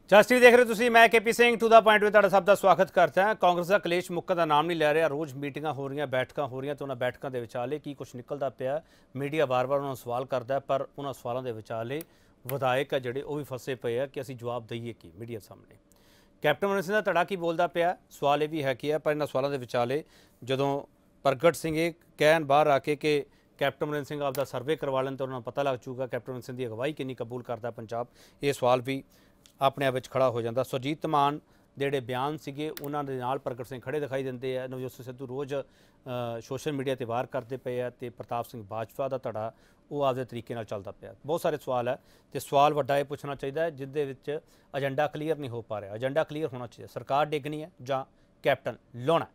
Just TV ਦੇਖ ਰਹੇ ਤੁਸੀਂ। मैं KP Singh to the point ਵਿੱਚ ਤੁਹਾਡਾ ਸਭ ਦਾ ਸਵਾਗਤ ਕਰਦਾ ਹਾਂ। ਕਾਂਗਰਸ ਦਾ ਕਲੇਸ਼ ਮੁੱਕਣ ਦਾ ਨਾਮ ਨਹੀਂ ਲੈ ਰਿਹਾ। ਰੋਜ਼ ਮੀਟਿੰਗਾਂ ਹੋ ਰਹੀਆਂ, ਬੈਠਕਾਂ ਹੋ ਰਹੀਆਂ ਤੇ ਉਹਨਾਂ ਬੈਠਕਾਂ ਦੇ ਵਿਚਾਲੇ ਕੀ ਕੁਝ ਨਿਕਲਦਾ ਪਿਆ। ਮੀਡੀਆ ਵਾਰ-ਵਾਰ ਉਹਨਾਂ ਨੂੰ ਸਵਾਲ ਕਰਦਾ, ਪਰ ਉਹਨਾਂ ਸਵਾਲਾਂ ਦੇ ਵਿਚਾਲੇ ਵਿਧਾਇਕ ਆ ਜਿਹੜੇ ਉਹ ਵੀ ਫਸੇ ਪਏ ਆ ਕਿ ਅਸੀਂ ਜਵਾਬ ਦਈਏ ਕੀ ਮੀਡੀਆ ਸਾਹਮਣੇ। ਕੈਪਟਨ ਅਮਰਿੰਦਰ ਸਿੰਘ ਦਾ ਧੜਾ ਕੀ ਬੋਲਦਾ ਪਿਆ, ਸਵਾਲ ਇਹ ਵੀ ਹੈ ਕਿ ਪਰ ਇਹਨਾਂ ਸਵਾਲਾਂ ਦੇ ਵਿਚਾਲੇ ਜਦੋਂ ਪ੍ਰਗਟ ਸਿੰਘ ਇਹ ਕਹਿਣ ਬਾਹਰ ਆ ਕੇ ਕਿ कैप्टन अमरिंदर सिंह आपका सर्वे करवा लें तो उन्होंने पता लग चुका कैप्टन अमरिंदर सिंह की अगवाई कितनी कबूल करता पंजाब। ये सवाल भी अपने आप खड़ा हो जाता। सुरजीत मान ਜਿਹੜੇ ਬਿਆਨ ਸੀਗੇ ਉਹਨਾਂ ਦੇ ਨਾਲ ਪ੍ਰਗਟ ਸਿੰਘ ਖੜੇ ਦਿਖਾਈ ਦਿੰਦੇ ਆ। ਨਵਜੋਤ ਸਿੰਘ ਸਿੱਧੂ ਰੋਜ਼ ਸੋਸ਼ਲ ਮੀਡੀਆ ਤੇ ਵਾਰ ਕਰਦੇ ਪਏ ਆ ਤੇ ਪ੍ਰਤਾਪ ਸਿੰਘ ਬਾਜਵਾ ਦਾ ਧੜਾ ਉਹ ਆਪਦੇ ਤਰੀਕੇ ਨਾਲ ਚੱਲਦਾ ਪਿਆ। ਬਹੁਤ ਸਾਰੇ ਸਵਾਲ ਹੈ ਤੇ ਸਵਾਲ ਵੱਡਾ ਇਹ ਪੁੱਛਣਾ ਚਾਹੀਦਾ ਜਿਹਦੇ ਵਿੱਚ ਏਜੰਡਾ ਕਲੀਅਰ ਨਹੀਂ ਹੋ ਪਾ ਰਿਹਾ। ਏਜੰਡਾ ਕਲੀਅਰ ਹੋਣਾ ਚਾਹੀਦਾ। ਸਰਕਾਰ ਡਿੱਗਣੀ ਹੈ ਜਾਂ ਕੈਪਟਨ ਲਾਉਣਾ।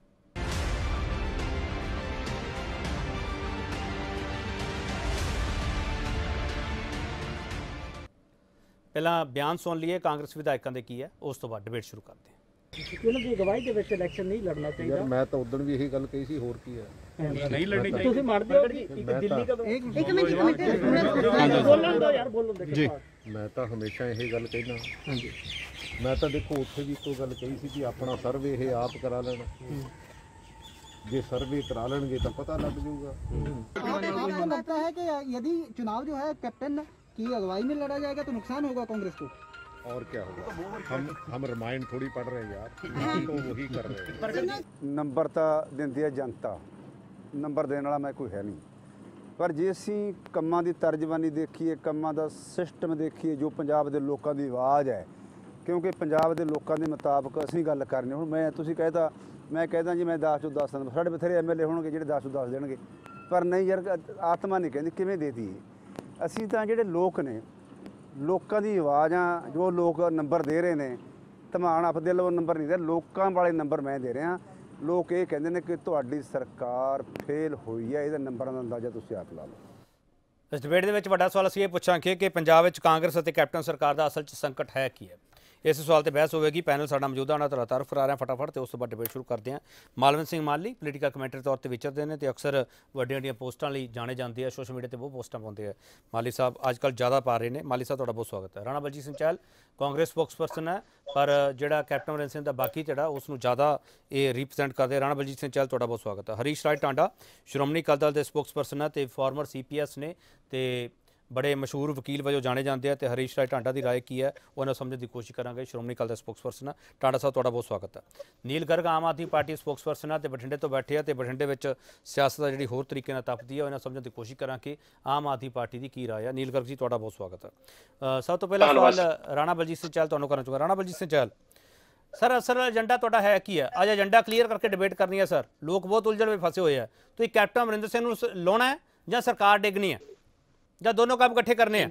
पहला बयान सुन लिए कांग्रेस विधायकों के की है, उस तो बाद डिबेट शुरू करते हैं। उन्होंने अगवाई के विच इलेक्शन नहीं लड़ना चाहिए यार मैं तो उदण भी यही गल कही सी होर की है नहीं लड़नी चाहिए। ਤੁਸੀਂ ਮੰਨਦੇ ਹੋ ਕਿ ਦਿੱਲੀ का एक मिनट बोलन दो यार बोलन दो जी। मैं तो हमेशा यही गल कहना। हां जी मैं तो देखो उत्थे भी इको गल कही सी कि अपना सर्वे ये आप करा लेना। जे सर्वे करा लेंगे तो पता लग जाऊगा। आपको लगता है कि यदि चुनाव जो है कैप्टन की अगुवाई में लड़ा जाएगा तो नुकसान होगा कांग्रेस को? और क्या होगा? हम रामायण थोड़ी पढ़ रहे हैं यार, तो वही कर रहे हैं। नंबर तो दिंदी है जनता, नंबर देने वाला मैं कोई है नहीं, पर जे असीं ਕੰਮਾਂ ਦੀ ਤਰਜਮਾਨੀ ਦੇਖੀਏ, ਕੰਮਾਂ ਦਾ ਸਿਸਟਮ ਦੇਖੀਏ, ਜੋ ਪੰਜਾਬ ਦੇ ਲੋਕਾਂ ਦੀ ਆਵਾਜ਼ ਹੈ, ਕਿਉਂਕਿ ਪੰਜਾਬ ਦੇ ਲੋਕਾਂ ਦੇ ਮੁਤਾਬਕ ਅਸੀਂ ਗੱਲ ਕਰਨੀ। ਹੁਣ ਮੈਂ ਤੁਸੀਂ ਕਹਿਦਾ ਮੈਂ ਕਹਿਦਾ ਜੀ ਮੈਂ 10 ਚੋਂ 10 ਦਿੰਦਾ, ਸਾਡੇ ਬਥੇਰੇ MLA ਹੋਣਗੇ ਜਿਹੜੇ 10 ਚੋਂ 10 ਦੇਣਗੇ, ਪਰ ਨਹੀਂ ਯਾਰ ਆਤਮਾ ਨਹੀਂ ਕਹਿੰਦੀ ਕਿਵੇਂ ਦੇ ਦਈਏ। ਅਸੀਂ ਤਾਂ ਜਿਹੜੇ ਲੋਕ ਨੇ ਲੋਕਾਂ ਦੀ ਆਵਾਜ਼ਾਂ ਜੋ ਲੋਕ ਨੰਬਰ ਦੇ ਰਹੇ ਨੇ ਧਮਾਨ ਆਪ ਦਿਲ ਉਹ ਨੰਬਰ ਨਹੀਂ ਦੇ ਲੋਕਾਂ ਵਾਲੇ ਨੰਬਰ ਮੈਂ ਦੇ ਰਿਹਾ। ਲੋਕ ਇਹ ਕਹਿੰਦੇ ਨੇ ਕਿ ਤੁਹਾਡੀ ਸਰਕਾਰ ਫੇਲ ਹੋਈ ਹੈ, ਇਹਦਾ ਨੰਬਰਾਂ ਦਾ ਅੰਦਾਜ਼ਾ ਤੁਸੀਂ ਆਪ ਲਾ ਲਓ। ਇਸ ਡਿਬੇਟ ਦੇ ਵਿੱਚ ਵੱਡਾ ਸਵਾਲ ਅਸੀਂ ਇਹ ਪੁੱਛਾਂਗੇ ਕਿ ਪੰਜਾਬ ਵਿੱਚ ਕਾਂਗਰਸ ਅਤੇ ਕੈਪਟਨ ਸਰਕਾਰ ਦਾ ਅਸਲ 'ਚ ਸੰਕਟ ਹੈ ਕੀ ਹੈ। इस सवाल पर बहस होगी। पैनल साडा मौजूदा उन्होंने तुहाडा तारुफ करा रहे हैं फटाफट तो उस तो बाद डिबेट शुरू करते हैं। मालवंत सिंह माली पोलीटिकल कमेंटर तौर पर विचरते हैं तो अक्सर वड्डियां पोस्टां लई जाने जाते हैं, सोशल मीडिया पर बहुत पोस्टां पाते हैं। माली साहब अजकल ज़्यादा पा रहे हैं। माली साहब तुहाडा बहुत स्वागत है। राणा बलजीत सिंह चहल कांग्रेस स्पोक्सपर्सन है, पर जिहड़ा कैप्टन अमरिंदर सिंह का बाकी जिहड़ा उसनूं ज़्यादा ये रिप्रजेंट करते। राणा बलजीत सिंह चहल तुहाडा बहुत स्वागत है। हरीश राय टांडा श्रोमणी अकाली दल के स्पोक्सपर्सन है तो फॉर्मर CPS ने तो बड़े मशहूर वकील वजों जाने जाते हैं। तो हरीश राय टांडा की राय की है उन्हें समझने की कोशिश करांगे। श्रोमणी अकाली दल स्पोक्सपर्सन है टांडा साहब तुहाडा बहुत स्वागत है। नील गर्ग आम आदमी पार्टी स्पोक्सपर्सन है तो बठिंडे तो बैठे हैं तो बठिंडे में सियासत जी होर तरीके तपदी है, उन्हें समझने की कोशिश करा कि आम आदमी पार्टी की की राय है। नील गर्ग जी तुहाडा बहुत स्वागत है। सब तो पहला सवाल राणा बलजीत सिंह चहल तुहानूं करना चाहूँगा। राणा बलजीत सिंह चहल सर असल एजेंडा तुहाडा है की है? अज एजेंडा क्लीयर करके डिबेट करनी है सर। लोग बहुत उलझन में फसे हुए हैं तो कैप्टन अमरिंदर सिंह नूं लाउणा है जां सरकार डिगनी है जां दोनों काम इकट्ठे करने हैं?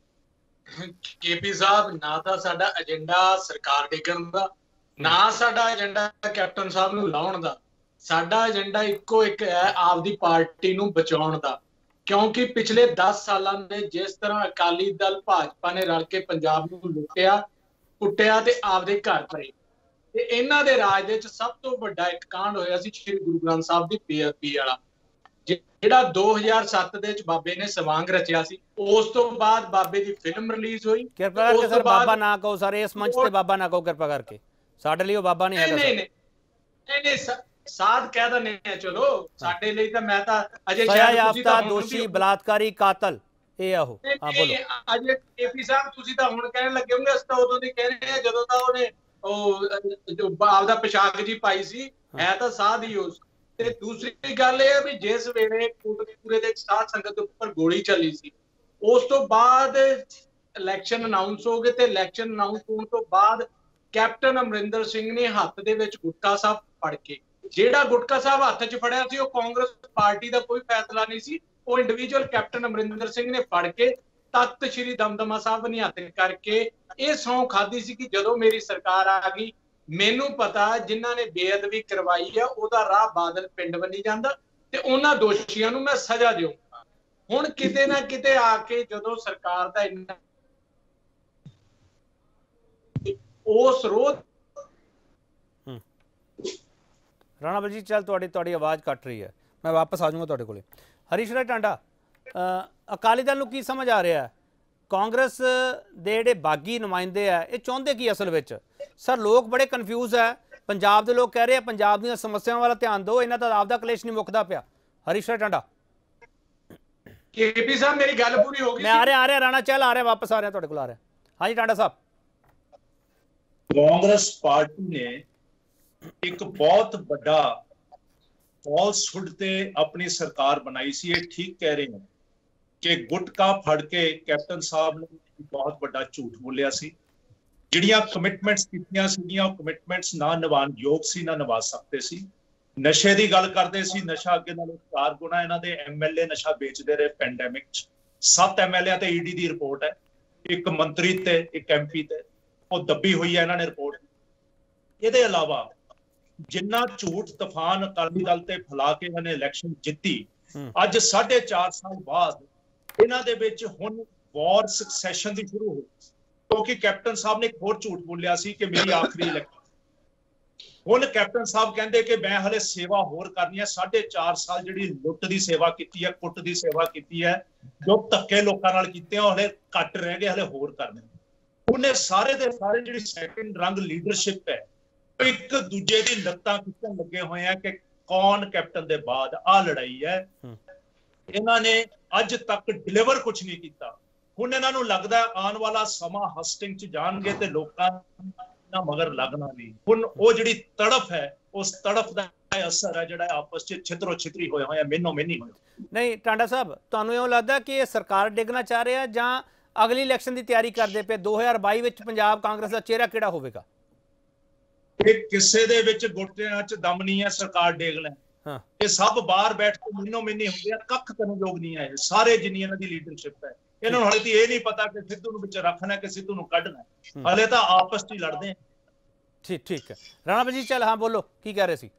KP साहब ना तो साडा एजेंडा सरकार डिगण दा ना साडा एजेंडा कैप्टन साहब नूं लाउण दा। साडा एजेंडा इक्को एक है आपदी पार्टी नूं बचाउण दा, क्योंकि पिछले 10 सालां दे जिस तरह अकाली दल भाजपा ने रल के पंजाब नूं लुटिया कुटिया ते आपदे घर परे ते इन्हां दे राज दे विच सब तो वड्डा एक कांड होया सी श्री गुरु ग्रंथ साहब दी बेअदबी वाला, ਜਿਹੜਾ 2007 ਦੇ ਵਿੱਚ ਬਾਬੇ ਨੇ ਸਵਾਂਗ ਰਚਿਆ ਸੀ। ਉਸ ਤੋਂ ਬਾਅਦ ਬਾਬੇ ਦੀ ਫਿਲਮ ਰਿਲੀਜ਼ ਹੋਈ। ਕਿਰਪਾ ਕਰਕੇ ਸਰ ਬਾਬਾ ਨਾ ਕਹੋ ਸਰ, ਇਸ ਮੰਚ ਤੇ ਬਾਬਾ ਨਾ ਕਹੋ ਕਿਰਪਾ ਕਰਕੇ, ਸਾਡੇ ਲਈ ਉਹ ਬਾਬਾ ਨਹੀਂ ਹੈਗਾ। ਨਹੀਂ ਸਾਧ ਕਹਿ ਦਿੰਦੇ ਆ, ਚਲੋ ਸਾਡੇ ਲਈ ਤਾਂ ਮੈਂ ਤਾਂ ਅਜੇ ਸਜ਼ਾ ਯਾਫਤਾ ਦੋਸ਼ੀ ਬਲਾਤਕਾਰੀ ਕਾਤਲ ਇਹ ਆਹੋ ਆ ਬੋਲੋ। ਅਜੇ KP ਸਾਹਿਬ ਤੁਸੀਂ ਤਾਂ ਹੁਣ ਕਹਿਣ ਲੱਗੇ ਹੋਗੇ, ਅਸੀਂ ਤਾਂ ਉਦੋਂ ਦੀ ਕਹਿ ਰਹੇ ਆ ਜਦੋਂ ਤਾਂ ਉਹਨੇ ਉਹ ਜੋ ਆਪਦਾ ਪੋਸ਼ਾਕ ਜੀ ਪਾਈ ਸੀ, ਹੈ ਤਾਂ ਸਾਧ ਹੀ ਉਸ। ਤੇ ਦੂਸਰੀ ਗੱਲ ਇਹ ਹੈ ਵੀ ਜਿਸ ਵੇਲੇ ਕੋਟਕਪੂਰੇ ਦੇ ਸਾਧ ਸੰਗਤ ਦੇ ਉੱਪਰ ਗੋਲੀ ਚੱਲੀ ਸੀ, ਉਸ ਤੋਂ ਬਾਅਦ ਇਲੈਕਸ਼ਨ ਅਨਾਉਂਸ ਹੋ ਗਏ ਤੇ ਇਲੈਕਸ਼ਨ ਅਨਾਉਂਸ ਹੋਣ ਤੋਂ ਬਾਅਦ ਕੈਪਟਨ ਅਮਰਿੰਦਰ ਸਿੰਘ ਨੇ ਹੱਥ ਦੇ ਵਿੱਚ ਗੁਟਕਾ ਸਾਹਿਬ ਫੜ ਕੇ, ਜਿਹੜਾ ਗੁਟਕਾ ਸਾਹਿਬ ਹੱਥ 'ਚ ਫੜਿਆ ਸੀ ਉਹ ਕਾਂਗਰਸ ਪਾਰਟੀ ਦਾ ਕੋਈ ਫੈਸਲਾ ਨਹੀਂ ਸੀ, ਉਹ ਇੰਡੀਵਿਜੂਅਲ ਕੈਪਟਨ ਅਮਰਿੰਦਰ ਸਿੰਘ ਨੇ ਫੜ ਕੇ ਤਖਤ ਸ਼੍ਰੀ ਦਮਦਮਾ ਸਾਹਿਬ ਨੇ ਹੱਥ ਕਰਕੇ ਇਹ ਸਹੁੰ ਖਾਧੀ ਸੀ ਕਿ ਜਦੋਂ ਮੇਰੀ ਸਰਕਾਰ ਆ ਗਈ ਮੈਨੂੰ ਪਤਾ ਜਿਨ੍ਹਾਂ ਨੇ ਬੇਅਦਬੀ ਕਰਵਾਈ ਆ ਉਹਦਾ ਰਾਹ ਬਾਦਲ ਪਿੰਡ ਬੰਨੀ ਜਾਂਦਾ ਤੇ ਉਹਨਾਂ ਦੋਸ਼ੀਆਂ ਨੂੰ ਮੈਂ ਸਜ਼ਾ ਦੇਵਾਂਗਾ। ਹੁਣ ਕਿਤੇ ਨਾ ਕਿਤੇ ਆ ਕੇ ਜਦੋਂ ਸਰਕਾਰ ਦਾ ਇੰਨਾ ਉਸ ਰੋਧ ਰਾਣਾ ਬਲਜੀਤ ਚਹਿਲ ਤੁਹਾਡੀ ਆਵਾਜ਼ ਕੱਟ ਰਹੀ ਹੈ, ਮੈਂ ਵਾਪਸ ਆ ਜਾਊਂਗਾ ਤੁਹਾਡੇ ਕੋਲੇ। ਹਰੀਸ਼ ਰਾਏ ਟਾਂਡਾ ਅਕਾਲੀ ਦਲ ਨੂੰ ਕੀ ਸਮਝ ਆ ਰਿਹਾ? ਕਾਂਗਰਸ ਦੇ ਜਿਹੜੇ ਬਾਗੀ ਨੁਮਾਇੰਦੇ ਆ ਇਹ ਚਾਹੁੰਦੇ ਕੀ ਅਸਲ ਵਿੱਚ? ਸਰ ਲੋਕ ਬੜੇ ਕਨਫਿਊਜ਼ ਹੈ। ਪੰਜਾਬ ਦੇ ਲੋਕ ਕਹਿ ਰਹੇ ਆ ਪੰਜਾਬ ਦੀਆਂ ਸਮੱਸਿਆਵਾਂ ਵੱਲ ਧਿਆਨ ਦਿਓ, ਇਹਨਾਂ ਦਾ ਆਪਦਾ ਕਲੇਸ਼ ਨਹੀਂ ਮੁੱਕਦਾ ਪਿਆ। ਹਰੀਸ਼ ਟਾਂਡਾ ਕੇਪੀ ਸਾਹਿਬ ਮੇਰੀ ਗੱਲ ਪੂਰੀ ਹੋ ਗਈ। ਮੈਂ ਆ ਰਿਹਾ ਰਾਣਾ ਚਹਿਲ ਆ ਰਿਹਾ, ਵਾਪਸ ਆ ਰਿਹਾ ਤੁਹਾਡੇ ਕੋਲ ਆ ਰਿਹਾ। ਹਾਂਜੀ ਟਾਂਡਾ ਸਾਹਿਬ, ਕਾਂਗਰਸ ਪਾਰਟੀ ਨੇ ਇੱਕ ਬਹੁਤ ਵੱਡਾ ਫਾਲਸਹੁੱਡ ਤੇ ਆਪਣੀ ਸਰਕਾਰ ਬਣਾਈ ਸੀ। ਇਹ ਠੀਕ ਕਹਿ ਰਹੇ ਨੇ ਕਿ ਗੁਟਕਾ ਫੜ ਕੇ ਕੈਪਟਨ ਸਾਹਿਬ ਨੇ ਬਹੁਤ ਵੱਡਾ ਝੂਠ ਬੋਲਿਆ ਸੀ। ਜਿਹੜੀਆਂ ਕਮਿਟਮੈਂਟਸ ਕੀਤੀਆਂ ਸੀਗੀਆਂ ਉਹ ਕਮਿਟਮੈਂਟਸ ਨਾ ਨਿਭਾਉਣ ਯੋਗ ਸੀ, ਨਾ ਨਿਭਾ ਸਕਦੇ ਸੀ। ਨਸ਼ੇ ਦੀ ਗੱਲ ਕਰਦੇ ਸੀ, ਨਸ਼ਾ ਅੱਗੇ ਨਾਲੋਂ 4 ਗੁਣਾ ਇਹਨਾਂ ਦੇ ਐਮਐਲਏ ਨਸ਼ਾ ਵੇਚਦੇ ਰਹੇ ਪੈਂਡੈਮਿਕ 'ਚ। 7 ਐਮਐਲਏ ਤੇ ਈਡੀ ਦੀ ਰਿਪੋਰਟ ਹੈ, 1 ਮੰਤਰੀ ਤੇ 1 ਐਮਪੀ ਤੇ, ਉਹ ਦੱਬੀ ਹੋਈ ਹੈ ਇਹਨਾਂ ਨੇ ਰਿਪੋਰਟ। ਇਹਦੇ ਇਲਾਵਾ ਜਿੰਨਾ ਝੂਠ ਤੂਫਾਨ ਅਕਾਲੀ ਦਲ ਤੇ ਫੈਲਾ ਕੇ ਇਹਨਾਂ ਨੇ ਇਲੈਕਸ਼ਨ ਜਿੱਤੀ, ਅੱਜ 4.5 ਸਾਲ ਬਾਅਦ ਇਹਨਾਂ ਦੇ ਵਿੱਚ ਹੁਣ ਵਾਰ ਸਕਸੈਸ਼ਨ ਦੀ ਸ਼ੁਰੂ ਹੋਈ, ਕਿਉਂਕਿ ਕੈਪਟਨ ਸਾਹਿਬ ਨੇ ਇੱਕ ਹੋਰ ਝੂਠ ਬੋਲਿਆ ਸੀ ਕਿ ਮੇਰੀ ਆਖਰੀ ਇਲੈਕਸ਼ਨ। ਹੁਣ ਕੈਪਟਨ ਸਾਹਿਬ ਕਹਿੰਦੇ ਕਿ ਮੈਂ ਹਲੇ ਸੇਵਾ ਹੋਰ ਕਰਨੀ ਹੈ। 4.5 ਸਾਲ ਜਿਹੜੀ ਲੁੱਟ ਦੀ ਸੇਵਾ ਕੀਤੀ ਹੈ, ਕੁੱਟ ਦੀ ਸੇਵਾ ਕੀਤੀ ਹੈ, ਜੋ ਧੱਕੇ ਲੋਕਾਂ ਨਾਲ ਕੀਤੇ ਆ, ਹਲੇ ਘੱਟ ਰਹਿ ਗਏ, ਹਲੇ ਹੋਰ ਕਰਨੇ। ਉਹਨੇ ਸਾਰੇ ਦੇ ਸਾਰੇ ਜਿਹੜੀ ਸੈਕੰਡ ਰੰਗ ਲੀਡਰਸ਼ਿਪ ਹੈ, ਇੱਕ ਦੂਜੇ ਦੀ ਲੱਤਾਂ ਖਿੱਚਣ ਲੱਗੇ ਹੋਏ ਆ ਕਿ ਕੌਣ ਕੈਪਟਨ ਦੇ ਬਾਅਦ ਆ ਲੜਾਈ ਹੈ। ਇਹਨਾਂ ਨੇ ਅੱਜ ਤੱਕ ਡਿਲੀਵਰ ਕੁਝ ਨਹੀਂ ਕੀਤਾ। ਹੁਣ ਇਹਨਾਂ ਨੂੰ ਲੱਗਦਾ ਆਉਣ ਵਾਲਾ ਸਮਾਂ ਹਸਟਿੰਗ 'ਚ ਜਾਣਗੇ ਤੇ ਲੋਕਾਂ ਨਾ ਮਗਰ ਲੱਗਣਾ ਨਹੀਂ। ਹੁਣ ਉਹ ਜਿਹੜੀ ਤੜਫ ਹੈ, ਉਸ ਤੜਫ ਦਾ ਅਸਰ ਹੈ ਜਿਹੜਾ ਆਪਸ 'ਚ ਛਿੱਤਰੋ ਛਿੱਤਰੀ ਹੋਇਆ ਹੋਇਆ, ਮਿੰਨੋ ਮਿੰਨੀ ਹੋਇਆ। ਨਹੀਂ ਟਾਂਡਾ ਸਾਹਿਬ, ਤੁਹਾਨੂੰ ਇਉਂ ਲੱਗਦਾ ਕਿ ਇਹ ਸਰਕਾਰ ਡਿੱਗਣਾ ਚਾਹ ਰਿਹਾ ਜਾਂ ਅਗਲੀ ਇਲੈਕਸ਼ਨ ਦੀ ਤਿਆਰੀ ਕਰਦੇ ਪਏ? 2022 ਵਿੱਚ ਪੰਜਾਬ ਕਾਂਗਰਸ ਦਾ ਚਿਹਰਾ ਕਿਹੜਾ ਹੋਵੇਗਾ? ਇਹ ਕਿਸੇ ਦੇ ਵਿੱਚ ਗੁੱਟਿਆਂ 'ਚ ਦਮ ਨਹੀਂ ਹੈ ਸਰਕਾਰ ਡੇਗ ਲੈ। ਇਹ ਸਭ ਬਾਹਰ ਬੈਠ ਕੇ ਮਿੰਨੋ ਮਿੰਨੀ ਹੁੰਦੇ ਆ, ਕੱਖ ਕਰਨ ਯੋਗ ਨਹੀਂ ਹੈ ਸਾਰੇ ਜਿੰਨੀ ਇਹਨਾਂ ਦੀ ਲੀਡਰਸ਼ਿਪ ਹੈ। ਇਹਨਾਂ ਨੂੰ ਹਲੇ ਤਾਂ ਇਹ ਨਹੀਂ ਪਤਾ ਕਿ ਸਿੱਧੂ ਨੂੰ ਵਿੱਚ ਰੱਖਣਾ ਕਿ ਸਿੱਧੂ ਨੂੰ ਕੱਢਣਾ, ਹਲੇ ਤਾਂ ਆਪਸ 'ਚ ਹੀ ਲੜਦੇ ਆ। ਠੀਕ ਹੈ ਰਾਣਾ ਵਜੀਰ ਚੱਲ, ਹਾਂ ਬੋਲੋ, ਕੀ ਕਹਿ ਰਹੇ ਸੀ?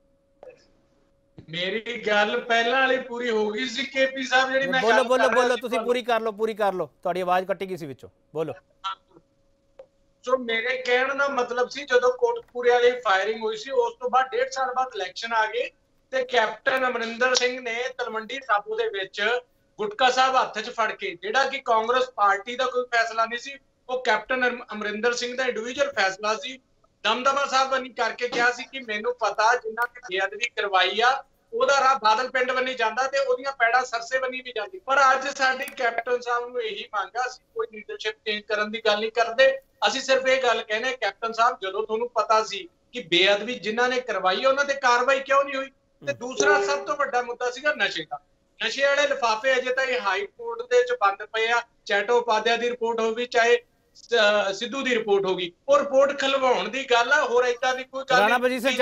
ਮੇਰੀ ਗੱਲ ਪਹਿਲਾਂ ਵਾਲੀ ਪੂਰੀ ਹੋ ਗਈ ਸੀ ਕੇਪੀ ਸਾਹਿਬ, ਜਿਹੜੀ ਮੈਂ ਬੋਲੋ ਤੁਸੀਂ ਪੂਰੀ ਕਰ ਲਓ, ਤੁਹਾਡੀ ਆਵਾਜ਼ ਕੱਟੀ ਗਈ ਸੀ ਵਿੱਚੋਂ, ਬੋਲੋ। ਸੋ ਮੇਰੇ ਕਹਿਣ ਦਾ ਮਤਲਬ ਸੀ ਜਦੋਂ ਕੋਟਕਪੂਰੇ ਵਾਲੀ ਫਾਇਰਿੰਗ ਹੋਈ ਸੀ, ਉਸ ਤੋਂ ਬਾਅਦ 1.5 ਸਾਲ ਬਾਅਦ ਇਲੈਕਸ਼ਨ ਆ ਗਏ ਤੇ ਕੈਪਟਨ ਅਮਰਿੰਦਰ ਸਿੰਘ ਨੇ ਤਲਵੰਡੀ ਸਾਬੋ ਦੇ ਵਿੱਚ ਗੁਟਕਾ ਸਾਹਿਬ ਹੱਥ 'ਚ ਫੜ ਕੇ, ਜਿਹੜਾ ਕਿ ਕਾਂਗਰਸ ਪਾਰਟੀ ਦਾ ਕੋਈ ਫੈਸਲਾ ਨਹੀਂ ਸੀ, ਉਹ ਕੈਪਟਨ ਅਮਰਿੰਦਰ ਸਿੰਘ ਦਾ ਇੰਡੀਵਿਜੂਅਲ ਫੈਸਲਾ ਸੀ। ਦਮਦਮਾ ਸਾਹਿਬ ਬਣੀ ਕਰਕੇ ਕਿਹਾ ਸੀ ਕਿ ਮੈਨੂੰ ਪਤਾ ਜਿੰਨਾ ਕਿ ਬੇਅਦਬੀ ਕਰਵਾਈ ਆ ਉਹਦਾ ਰਾਹ ਬਾਦਲ ਪਿੰਡ ਬੰਨੀ ਜਾਂਦਾ ਤੇ ਉਹਦੀਆਂ ਪੈੜਾਂ ਸਰਸੇ ਬੰਨੀ ਵੀ ਜਾਂਦੀ। ਪਰ ਅੱਜ ਸਾਡੀ ਕੈਪਟਨ ਸਾਹਿਬ ਨੂੰ ਇਹੀ ਮੰਗ ਆ, ਅਸੀਂ ਕੋਈ ਲੀਡਰਸ਼ਿਪ ਚੇਂਜ ਕਰਨ ਦੀ ਗੱਲ ਨਹੀਂ ਕਰਦੇ, ਅਸੀਂ ਸਿਰਫ ਇਹ ਗੱਲ ਕਹਿੰਦੇ ਕੈਪਟਨ ਸਾਹਿਬ ਜਦੋਂ ਤੁਹਾਨੂੰ ਪਤਾ ਸੀ ਕਿ ਬੇਅਦਬੀ ਜਿਨ੍ਹਾਂ ਨੇ ਕਰਵਾਈ ਉਹਨਾਂ ਤੇ ਕਾਰਵਾਈ ਕਿਉਂ ਨਹੀਂ ਹੋਈ? ਤੇ ਦੂਸਰਾ ਸਭ ਤੋਂ ਵੱਡਾ ਮੁੱਦਾ ਸੀਗਾ ਨਸ਼ੇ ਦਾ। ਨਸ਼ੇ ਵਾਲੇ ਲਿਫਾਫੇ ਅਜੇ ਤਾਂ ਇਹ ਹਾਈ ਕੋਰਟ ਦੇ ਵਿੱਚ ਬੰਦ ਪਏ ਆ, ਚੈਟੋਪਾਧਿਆ ਦੀ ਰਿਪੋਰਟ ਹੋਗੀ ਚਾਹੇ ਸਿੱਧੂ ਦੀ ਰਿਪੋਰਟ ਹੋਗੀ, ਉਹ ਰਿਪੋਰਟ ਖਲਵਾਉਣ ਦੀ ਗੱਲ ਆ, ਹੋਰ ਏਦਾਂ ਦੀ ਕੋਈ ਗੱਲ ਨਹੀਂ।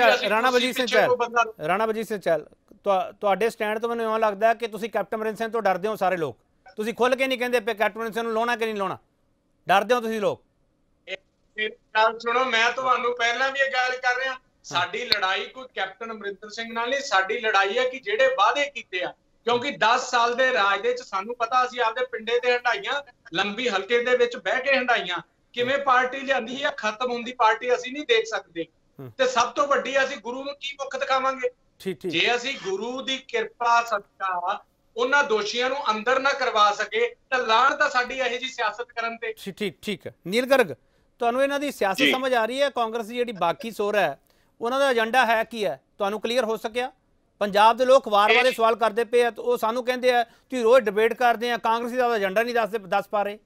ਰਾਣਾ ਵਜੀਰ ਸਿੰਘ ਚਹਿਲ, ਤੁਹਾਡੇ ਸਟੈਂਡ ਤੋਂ ਮੈਨੂੰ ਇਉਂ ਲੱਗਦਾ ਕਿ ਤੁਸੀਂ ਕੈਪਟਨ ਅਮਰਿੰਦਰ ਸਿੰਘ ਤੋਂ ਡਰਦੇ ਹੋ। ਸਾਰੇ ਲੋਕ ਤੁਸੀਂ ਖੁੱਲ ਕੇ ਨਹੀਂ ਕਹਿੰਦੇ ਪਏ ਕੈਪਟਨ ਅਮਰਿੰਦਰ ਸਿੰਘ ਨੂੰ ਲਾਉਣਾ ਕਿ ਨਹੀਂ ਲਾਉਣਾ, ਡਰਦੇ ਹੋ ਤੁਸੀਂ ਲੋਕ। ਗੱਲ ਸੁਣੋ, ਮੈਂ ਤੁਹਾਨੂੰ ਪਹਿਲਾਂ ਵੀ ਇਹ ਗੱਲ ਕਰ ਰਿਹਾ, ਸਾਡੀ ਲੜਾਈ ਕੋਈ ਕੈਪਟਨ ਅਮਰਿੰਦਰ ਸਿੰਘ ਨਾਲ ਨਹੀਂ, ਸਾਡੀ ਲੜਾਈ ਹੈ ਕਿ ਜਿਹੜੇ ਵਾਅਦੇ ਕੀਤੇ ਆ, ਕਿਉਂਕਿ 10 ਸਾਲ ਦੇ ਰਾਜ ਦੇ ਵਿੱਚ ਸਾਨੂੰ ਪਤਾ ਅਸੀਂ ਆਪਦੇ ਪਿੰਡੇ ਤੇ ਹੰਡਾਈਆਂ, ਲੰਬੀ ਹਲਕੇ ਦੇ ਵਿੱਚ ਬਹਿ ਕੇ ਹੰਡਾਈਆਂ, ਕਿਵੇਂ ਪਾਰਟੀ ਲਿਆਂਦੀ ਹੈ, ਖਤਮ ਹੁੰਦੀ ਪਾਰਟੀ ਅਸੀਂ ਨਹੀਂ ਦੇਖ ਸਕਦੇ। ਤੇ ਸਭ ਤੋਂ ਵੱਡੀ ਅਸੀਂ ਗੁਰੂ ਨੂੰ ਕੀ ਮੁੱਖ ਦਿਖਾਵਾਂਗੇ? ਜੇ ਅਸੀਂ ਗੁਰੂ ਦੀ ਕਿਰਪਾ ਸਦਕਾ ਉਹਨਾਂ ਦੋਸ਼ੀਆਂ ਨੂੰ ਅੰਦਰ ਨਾ ਕਰਵਾ ਸਕੇ ਤਾਂ ਲਾਹਨਤ ਤਾਂ ਸਾਡੀ ਇਹੋ ਜਿਹੀ ਸਿਆਸਤ ਕਰਨ ਤੇ। ਠੀਕ ਹੈ ਨੀਲ ਗਰਗ, ਤੁਹਾਨੂੰ ਇਹਨਾਂ ਦੀ ਸਿਆਸਤ ਸਮਝ ਆ ਰਹੀ ਹੈ? ਕਾਂਗਰਸ ਦੀ ਜਿਹੜੀ ਬਾਕੀ ਸੋਰ ਹੈ ਉਹਨਾਂ ਦਾ ਏਜੰਡਾ ਹੈ ਕੀ ਹੈ, ਤੁਹਾਨੂੰ ਕਲੀਅਰ ਹੋ ਸਕਿਆ? ਪੰਜਾਬ ਦੇ ਲੋਕ ਵਾਰ-ਵਾਰ ਇਹ ਸਵਾਲ ਕਰਦੇ ਪਏ ਆ, ਉਹ ਸਾਨੂੰ ਕਹਿੰਦੇ ਆ ਤੁਸੀਂ ਰੋਜ਼ ਡਿਬੇਟ ਕਰਦੇ ਆ, ਕਾਂਗਰਸੀ ਦਾ ਏਜੰਡਾ ਨਹੀਂ ਦੱਸ ਪਾ ਰਹੇ।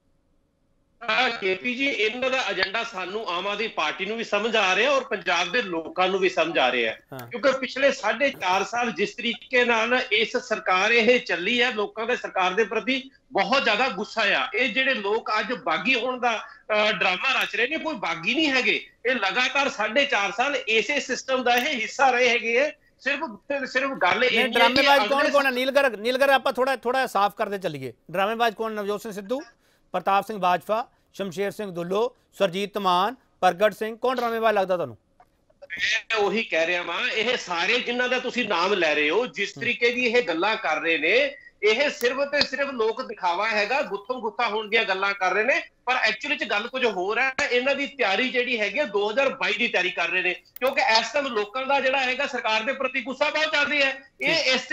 ਕੇਪੀ ਜੀ, ਇਹਨਾਂ ਦਾ ਏਜੰਡਾ ਸਾਨੂੰ ਆਮ ਆਦਮੀ ਪਾਰਟੀ ਨੂੰ ਵੀ ਸਮਝ ਆ ਰਿਹਾ ਔਰ ਪੰਜਾਬ ਦੇ ਲੋਕਾਂ ਨੂੰ ਵੀ ਸਮਝ ਆ ਰਿਹਾ, ਕਿਉਂਕਿ ਪਿਛਲੇ 4.5 ਸਾਲ ਜਿਸ ਤਰੀਕੇ ਨਾਲ ਇਸ ਸਰਕਾਰ ਇਹ ਚੱਲੀ ਹੈ, ਲੋਕਾਂ ਦੇ ਸਰਕਾਰ ਦੇ ਪ੍ਰਤੀ ਬਹੁਤ ਜ਼ਿਆਦਾ ਗੁੱਸਾ ਆ। ਇਹ ਜਿਹੜੇ ਲੋਕ ਅੱਜ ਬਾਗੀ ਹੋਣ ਦਾ ਡਰਾਮਾ ਰਚ ਰਹੇ ਨੇ, ਕੋਈ ਬਾਗੀ ਨਹੀਂ ਹੈਗੇ, ਇਹ ਲਗਾਤਾਰ 4.5 ਸਾਲ ਇਸੇ ਸਿਸਟਮ ਦਾ ਇਹ ਹਿੱਸਾ ਰਹੇ ਹੈਗੇ ਹੈ। ਸਿਰਫ ਗੱਲ ਇਹ ਡਰਾਮੇਬਾਜ਼ ਕੌਣ ਹੈ? ਨੀਲ ਗਰਗ ਆਪਾਂ ਥੋੜਾ ਸਾਫ਼ ਕਰਦੇ ਚੱਲੀਏ। ਡਰਾਮੇਬਾਜ਼ ਕੌਣ? ਨਵਜੋਤ ਸਿੰਘ ਸਿੱਧੂ, ਪ੍ਰਤਾਪ ਸਿੰਘ ਬਾਜਵਾ, ਸ਼ਮਸ਼ੇਰ ਸਿੰਘ ਦੁੱਲੋ, ਸਰਜੀਤ ਮਾਨ, ਪ੍ਰਗਟ ਸਿੰਘ, ਕੌਣ ਡਰਾਮੇਬਾਜ਼ ਲੱਗਦਾ ਤੁਹਾਨੂੰ? ਮੈਂ ਉਹੀ ਕਹਿ ਰਿਹਾ ਵਾਂ, ਇਹ ਸਾਰੇ ਜਿਨ੍ਹਾਂ ਦਾ ਤੁਸੀਂ ਨਾਮ ਲੈ ਰਹੇ ਹੋ, ਜਿਸ ਤਰੀਕੇ ਦੀ ਇਹ ਗੱਲਾਂ ਕਰ ਰਹੇ ਨੇ, ਇਹ ਸਿਰਫ ਤੇ ਸਿਰਫ ਲੋਕ ਦਿਖਾਵਾ ਹੈਗਾ, ਗੁੱਥਮ ਗੁੱਥਾ ਹੋਣ ਦੀਆਂ ਗੱਲਾਂ ਕਰ ਰਹੇ ਨੇ, ਪਰ ਐਕਚੁਅਲੀ ਚ ਗੱਲ ਕੁਝ ਹੋਰ ਹੈ। ਇਹਨਾਂ ਦੀ ਤਿਆਰੀ ਜਿਹੜੀ ਹੈਗੀ 2022 ਦੀ ਤਿਆਰੀ ਕਰ ਰਹੇ ਨੇ, ਕਿਉਂਕਿ ਇਸ ਟਾਈਮ ਲੋਕਾਂ ਦਾ ਜਿਹੜਾ ਹੈਗਾ ਸਰਕਾਰ ਦੇ ਪ੍ਰਤੀ ਗੁੱਸਾ ਬਹੁਤ ਚੱਲ ਰਿਹਾ ਹੈ। ਇਹ ਇਸ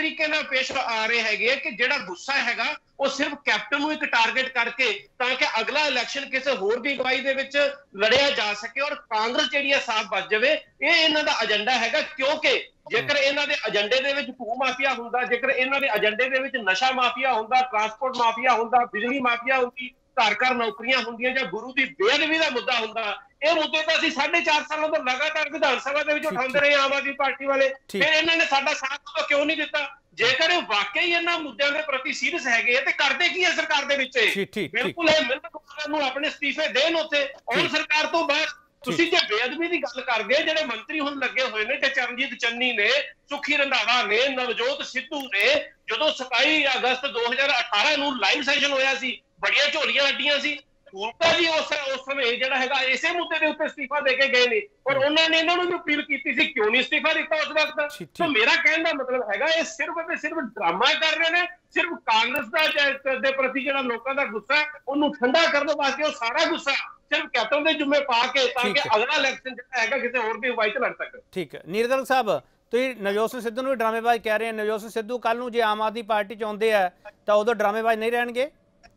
ਤਰੀਕੇ ਨਾਲ ਪੇਸ਼ ਆ ਰਹੇ ਹੈਗੇ ਕਿ ਜਿਹੜਾ ਗੁੱਸਾ ਹੈਗਾ ਉਹ ਸਿਰਫ ਕੈਪਟਨ ਨੂੰ ਇੱਕ ਟਾਰਗੇਟ ਕਰਕੇ ਤਾਂ ਕਿ ਅਗਲਾ ਇਲੈਕਸ਼ਨ ਕਿਸੇ ਹੋਰ ਦੀ ਅਗਵਾਈ ਦੇ ਵਿੱਚ ਲੜਿਆ ਜਾ ਸਕੇ ਔਰ ਕਾਂਗਰਸ ਜਿਹੜੀ ਹੈ ਸਾਫ਼ ਬਚ ਜਾਵੇ, ਇਹ ਇਹਨਾਂ ਦਾ ਏਜੰਡਾ ਹੈਗਾ। ਕਿਉਂਕਿ ਜੇਕਰ ਇਹਨਾਂ ਦੇ ਏਜੰਡੇ ਦੇ ਵਿੱਚ ਭੂ ਮਾਫੀਆ ਹੁੰਦਾ, ਜੇਕਰ ਇਹਨਾਂ ਦੇ ਏਜੰਡੇ ਦੇ ਵਿੱਚ ਨਸ਼ਾ ਮਾਫੀਆ ਹੁੰਦਾ, ਟਰਾਂਸਪੋਰਟ ਮਾਫੀਆ ਹੁੰਦਾ, ਬਿਜਲੀ ਮਾਫੀਆ ਹੁੰਦੀ, ਘਰ ਨੌਕਰੀਆਂ ਹੁੰਦੀਆਂ ਜਾਂ ਗੁਰੂ ਦੀ ਬੇਅਦਬੀ ਦਾ ਮੁੱਦਾ ਹੁੰਦਾ, ਇਹ ਮੁੱਦੇ ਤਾਂ ਅਸੀਂ 4.5 ਸਾਲਾਂ ਤੋਂ ਲਗਾਤਾਰ ਵਿਧਾਨ ਸਭਾ ਦੇ ਵਿੱਚ ਉਠਾਉਂਦੇ ਰਹੇ ਆਮ ਆਦਮੀ ਪਾਰਟੀ ਵਾਲੇ, ਫਿਰ ਇਹਨਾਂ ਨੇ ਸਾਡਾ ਸਾਥ ਕਿਉਂ ਨਹੀਂ ਦਿੱਤਾ? ਜੇਕਰ ਇਹ ਵਾਕਈ ਇਹਨਾਂ ਮੁੱਦਿਆਂ ਦੇ ਪ੍ਰਤੀ ਸੀਰੀਅਸ ਹੈਗੇ ਤੇ ਕਰਦੇ ਕੀ ਹੈ ਸਰਕਾਰ ਦੇ ਵਿੱਚ? ਬਿਲਕੁਲ ਇਹ ਮਿੰਟ ਨੂੰ ਆਪਣੇ ਅਸਤੀਫੇ ਦੇਣ ਉੱਥੇ ਔਰ ਸਰਕਾਰ ਤੋਂ ਬਾਅਦ। ਤੁਸੀਂ ਜੇ ਬੇਅਦਬੀ ਦੀ ਗੱਲ ਕਰਦੇ, ਜਿਹੜੇ ਮੰਤਰੀ ਹੁਣ ਲੱਗੇ ਹੋਏ ਨੇ ਤੇ ਚਰਨਜੀਤ ਚੰਨੀ ਨੇ, ਸੁਖੀ ਰੰਧਾਵਾ ਨੇ, ਨਵਜੋਤ ਸਿੱਧੂ ਨੇ, ਜਦੋਂ 27 ਅਗਸਤ 2018 ਨੂੰ ਲਾਈਵ ਸੈਸ਼ਨ ਹੋਇਆ ਸੀ, ਬੜੀਆਂ ਝੋਲੀਆਂ ਅੱਡੀਆਂ ਸੀ। ਗੁਪਤਾ ਜੀ ਉਸ ਸਮੇਂ ਜਿਹੜਾ ਹੈਗਾ ਇਸੇ ਮੁੱਦੇ ਦੇ ਉੱਤੇ ਅਸਤੀਫਾ ਦੇ ਕੇ ਗਏ ਨੇ ਔਰ ਉਹਨਾਂ ਨੇ ਇਹਨਾਂ ਨੂੰ ਵੀ ਅਪੀਲ ਕੀਤੀ ਸੀ, ਕਿਉਂ ਨਹੀਂ ਅਸਤੀਫਾ ਦਿੱਤਾ ਉਸ ਵਕਤ? ਤਾਂ ਮੇਰਾ ਕਹਿਣ ਦਾ ਮਤਲਬ ਹੈਗਾ ਇਹ ਸਿਰਫ ਤੇ ਸਿਰਫ ਡਰਾਮਾ ਕਰ ਰਹੇ ਨੇ, ਸਿਰਫ ਕਾਂਗਰਸ ਦਾ ਦੇ ਪ੍ਰਤੀ ਜਿਹੜਾ ਲੋਕਾਂ ਦਾ ਗੁੱਸਾ ਉਹਨੂੰ ਠੰਡਾ ਕਰਨ ਵਾਸਤੇ ਉਹ ਸਾਰਾ ਗੁੱਸਾ ਸਿਰਫ ਕੈਪਟਨ ਦੇ ਜ਼ਿੰਮੇ ਪਾ ਕੇ ਤਾਂ ਕਿ ਅਗਲਾ ਇਲੈਕਸ਼ਨ ਜਿਹੜਾ ਹੈਗਾ ਕਿਸੇ ਹੋਰ ਦੀ ਅਗਵਾਈ 'ਚ ਲੜ ਸਕੇ। ਠੀਕ ਹੈ ਨੀਰਦਲ ਸਾਹਿਬ, ਤੁਸੀਂ ਨਵਜੋਤ ਸਿੰਘ ਸਿੱਧੂ ਨੂੰ ਵੀ ਡਰਾਮੇਬਾਜ਼ ਕਹਿ ਰਹੇ ਹੋ। ਨਵਜੋਤ ਸਿੰਘ ਸਿੱਧੂ ਕੱਲ ਨੂੰ ਜੇ ਆਮ ਆਦਮੀ ਪਾਰਟੀ 'ਚ ਆਉਂਦੇ ਆ ਤਾਂ ਉਦੋਂ ਡਰਾਮੇਬਾਜ਼ ਨਹੀਂ ਰਹਿਣਗੇ?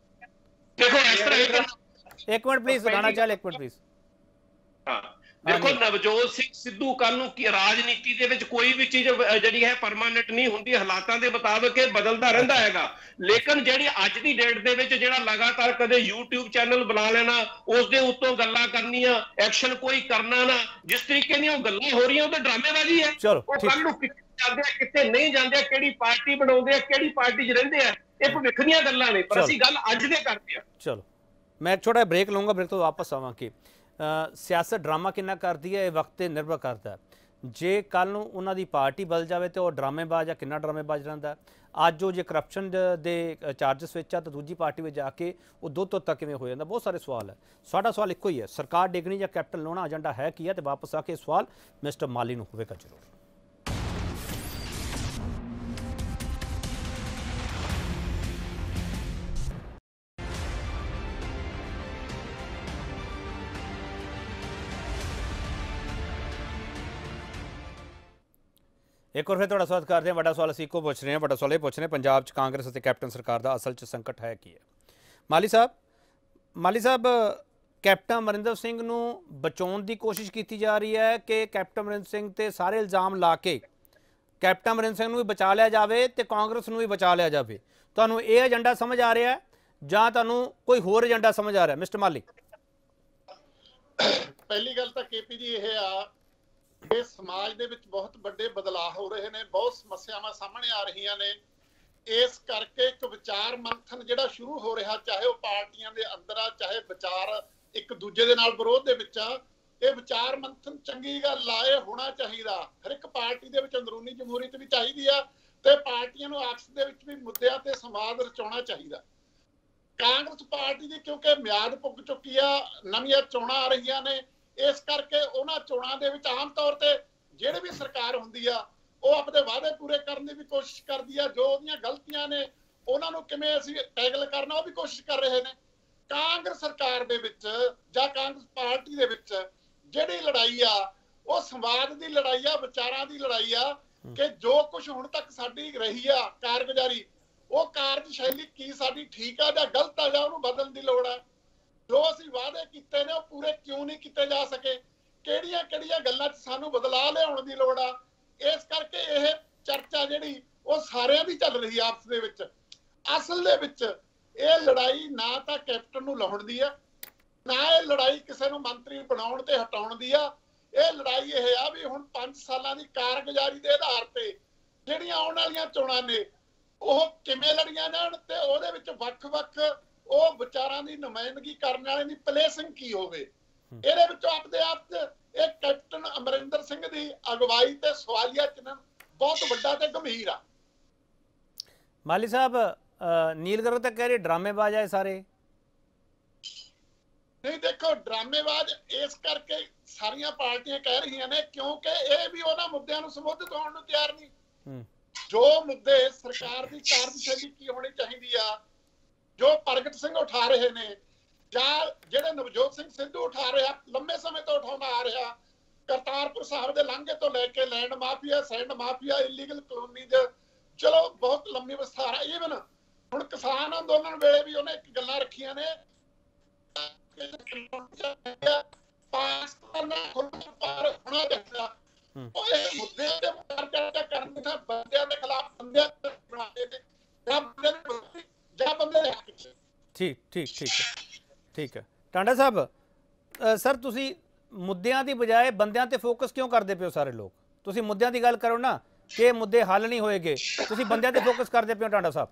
ਦੇਖੋ ਇਸ ਤਰ੍ਹਾਂ एक मिनट प्लीज, राणा चाल एक मिनट प्लीज। हाँ देखो, नवजोत सिंह सिद्धू कल नूं राजनीति दे विच कोई भी चीज जिहड़ी है परमानेंट नहीं हुंदी, हालातां दे मुताबिक बदलदा रहिंदा हैगा। लेकिन जिहड़ी अज दी डेट दे विच जिहड़ा लगातार कदे YouTube चैनल बना लेना, उस दे उत्तों गल्लां करनियां, एक्शन कोई करना ना, जिस तरीके दी ओह गल्लां हो रहीआं ओह ते ड्रामेबाजी है। ओह कल नूं कित्थे जांदे आ कित्थे नहीं जांदे, किहड़ी पार्टी बनाउंदे आ, किहड़ी पार्टी 'च रहिंदे आ, इह भविख दीआं गल्लां ने, पर असीं गल अज दे करदे आ। चलो मैं एक छोटा ब्रेक लूँगा, ब्रेक तो वापस आवांगे। सियासत ड्रामा कितना करती है, ये वक्त ते निर्भर करता है। जे कल नूं उन्हां दी पार्टी बदल जाए तो ड्रामेबाज आ कितना ड्रामेबाज रहिंदा। अज जो जे करप्शन दे चार्जिस विच आ तो दूजी पार्टी में जाके वो दो तो तक किवें हो जांदा। बहुत सारे सवाल है। साडा सवाल इक्को ही है, सरकार डिगनी या कैप्टन लाउणा एजेंडा है की है? तो वापस आके सवाल मिस्टर माली नूं होवेगा जरूर। एक और फिर थोड़ा स्वागत करते हैं। बड़ा सवाल असीं इक्को पुछ रहे हैं, बड़ा सवाल ये पुछ रहे हैं, पंजाब च कांग्रेस और कैप्टन सरकार का असल च संकट है की है? माली साहब कैप्टन अमरिंदर सिंह नूं बचाउण दी कोशिश की जा रही है कि कैप्टन अमरिंदर सिंह ते सारे इल्जाम ला के कैप्टन अमरिंदर सिंह नूं भी बचा लिया जाए तो कांग्रेस नूं भी बचा लिया जाए? तुहानूं ये एजेंडा समझ आ रहा है जां तुहानूं कोई होर एजेंडा समझ आ रहा है? मिस्टर माली, पहली गल तां केपी जी ये आ कि समाज दे विच बहुत बड़े बदलाव हो रहे हैं, बहुत समस्यावां सामने आ रही ने। इस करके एक विचार मंथन जिहड़ा शुरू हो रहा, चाहे वो पार्टियां दे अंदर आ, चाहे विचार एक दूजे दे नाल विरोध दे विच आ, ये विचार मंथन चंगी गल आए होना चाहिए। हर एक पार्टी दे विच अंदरूनी जमहूरीत भी चाहिए आ ते पार्टियां नूं आपस दे विच भी मुद्दिआं ते संवाद रचाउणा चाहिए। कांग्रेस पार्टी दी क्योंकि म्याद पुग चुकी आ, नवीआं चोणां आ रहीआं ने, इस करके उन्हां चोणां दे विच आम तौर ते ਜਿਹੜੀ भी सरकार हुंदी आ ਉਹ अपने वादे पूरे करने की भी कोशिश करती है, जो उहदियां गलतियां ने उन्हां नूं किवें असीं टैगल करना वो भी कोशिश कर रहे हैं। कांग्रेस सरकार दे विच जां कांग्रेस पार्टी दे विच जिहड़ी लड़ाई आ वो संवाद दी लड़ाई आ, विचारां दी लड़ाई आ कि जो कुछ हुण तक साडी रही आ कारगुजारी, वो कार्यशैली की साडी ठीक आ जां गलत आ जां उहनूं बदलण दी लोड़ आ। जो असीं वादे कीते ने वो पूरे क्यों नहीं कीते जा सके, किहड़ियां किहड़ियां गल्लां 'च सानूं बदलाव लिआउण दी लोड़ आ। इस करके यह चर्चा जिहड़ी वो सारिਆਂ ਦੀ ਚੱਲ ਰਹੀ आपस ਦੇ ਵਿੱਚ। असल ਦੇ ਵਿੱਚ ਇਹ ਲੜਾਈ ਨਾ ਤਾਂ ਕੈਪਟਨ ਨੂੰ ਲਾਉਣ ਦੀ ਆ, ਨਾ ਇਹ ਲੜਾਈ ਕਿਸੇ ਨੂੰ ਮੰਤਰੀ ਬਣਾਉਣ ਤੇ ਹਟਾਉਣ ਦੀ ਆ। ਇਹ ਲੜਾਈ ਇਹ ਆ ਵੀ ਹੁਣ 5 ਸਾਲਾਂ ਦੀ ਕਾਰਗੁਜ਼ਾਰੀ ਦੇ ਆਧਾਰ ਤੇ ਜਿਹੜੀਆਂ ਆਉਣ ਵਾਲੀਆਂ ਚੋਣਾਂ ਨੇ ਉਹ ਕਿਵੇਂ ਲੜੀਆਂ ਜਾਣ ਤੇ ਉਹਦੇ ਵਿੱਚ ਵੱਖ-ਵੱਖ ਉਹ ਵਿਚਾਰਾਂ ਦੀ ਨੁਮਾਇੰਦਗੀ ਕਰਨ ਵਾਲੇ ਦੀ ਪਲੇਸਿੰਗ ਕੀ ਹੋਵੇ। ਇਹਦੇ ਵਿੱਚੋਂ ਆਪਦੇ ਆਪ ਚ ਇਹ कैप्टन अमरिंदर सिंह की अगवाई ते सवालिया चिन्ह बहुत बड़ा ते गंभीर आ। माली साहब, नील गर्ग तक कह रहे ड्रामेबाज है सारे। नहीं देखो, ड्रामेबाज इस करके सारियां पार्टियां कह रही ने क्योंकि ये भी उन्हां मुद्दों नूं संबोधित होण नूं तैयार नहीं। जो मुद्दे सरकार की कार्यशैली की होनी चाहिए आ, जो प्रगट सिंह उठा रहे ने ਜਿਹੜੇ ਨਵਜੋਤ ਸਿੰਘ ਸਿੱਧੂ ਉਠਾ ਰਿਹਾ, ਲੰਮੇ ਸਮੇਂ ਤੋਂ ਉਠਾਉਂਦਾ ਆ ਰਿਹਾ, ਕਰਤਾਰਪੁਰ ਸਾਹਿਬ ਦੇ ਲਾਂਘੇ ਤੋਂ ਲੈ ਕੇ land mafia, sand mafia, illegal colony ਦੇ, ਚਲੋ ਲੰਮੀ ਵਿਸਥਾਰ ਹੈ। ਈਵਨ ਹੁਣ ਕਿਸਾਨ ਅੰਦੋਲਨ ਵੇਲੇ ਵੀ ਉਹਨੇ ਇੱਕ ਗੱਲਾਂ ਰੱਖੀਆਂ ਨੇ, ਪਾਕਿਸਤਾਨ ਨਾਲ ਪਾਰ ਹੋਣਾ ਚਾਹੀਦਾ। ਉਹ ਇਹ ਮੁੱਦੇ ਤੇ ਚਰਚਾ ਕਰਨ ਦੇ ਬੰਦਿਆਂ ਦੇ ਖਿਲਾਫ ਬੰਦਿਆਂ ਬਣਾਉਂਦੇ ਨੇ ਜਾਂ ਬੰਦੇ ਨੂੰ ਜਾਂ ਬੰਦੇ ਦੇ ਹੱਕ 'ਚ। ਠੀਕ ਹੈ ਟਾਂਡਾ ਸਾਹਿਬ, ਸਰ ਤੁਸੀਂ ਮੁੱਦਿਆਂ ਦੀ ਬਜਾਏ ਬੰਦਿਆਂ ਤੇ ਫੋਕਸ ਕਿਉਂ ਕਰਦੇ ਪਿਓ? ਸਾਰੇ ਲੋਕ ਤੁਸੀਂ ਮੁੱਦਿਆਂ ਦੀ ਗੱਲ ਕਰੋ ਨਾ ਕਿ ਇਹ ਮੁੱਦੇ ਹੱਲ ਨਹੀਂ ਹੋਏਗੇ, ਤੁਸੀਂ ਬੰਦਿਆਂ ਤੇ ਫੋਕਸ ਕਰਦੇ ਪਿਓ ਟਾਂਡਾ ਸਾਹਿਬ।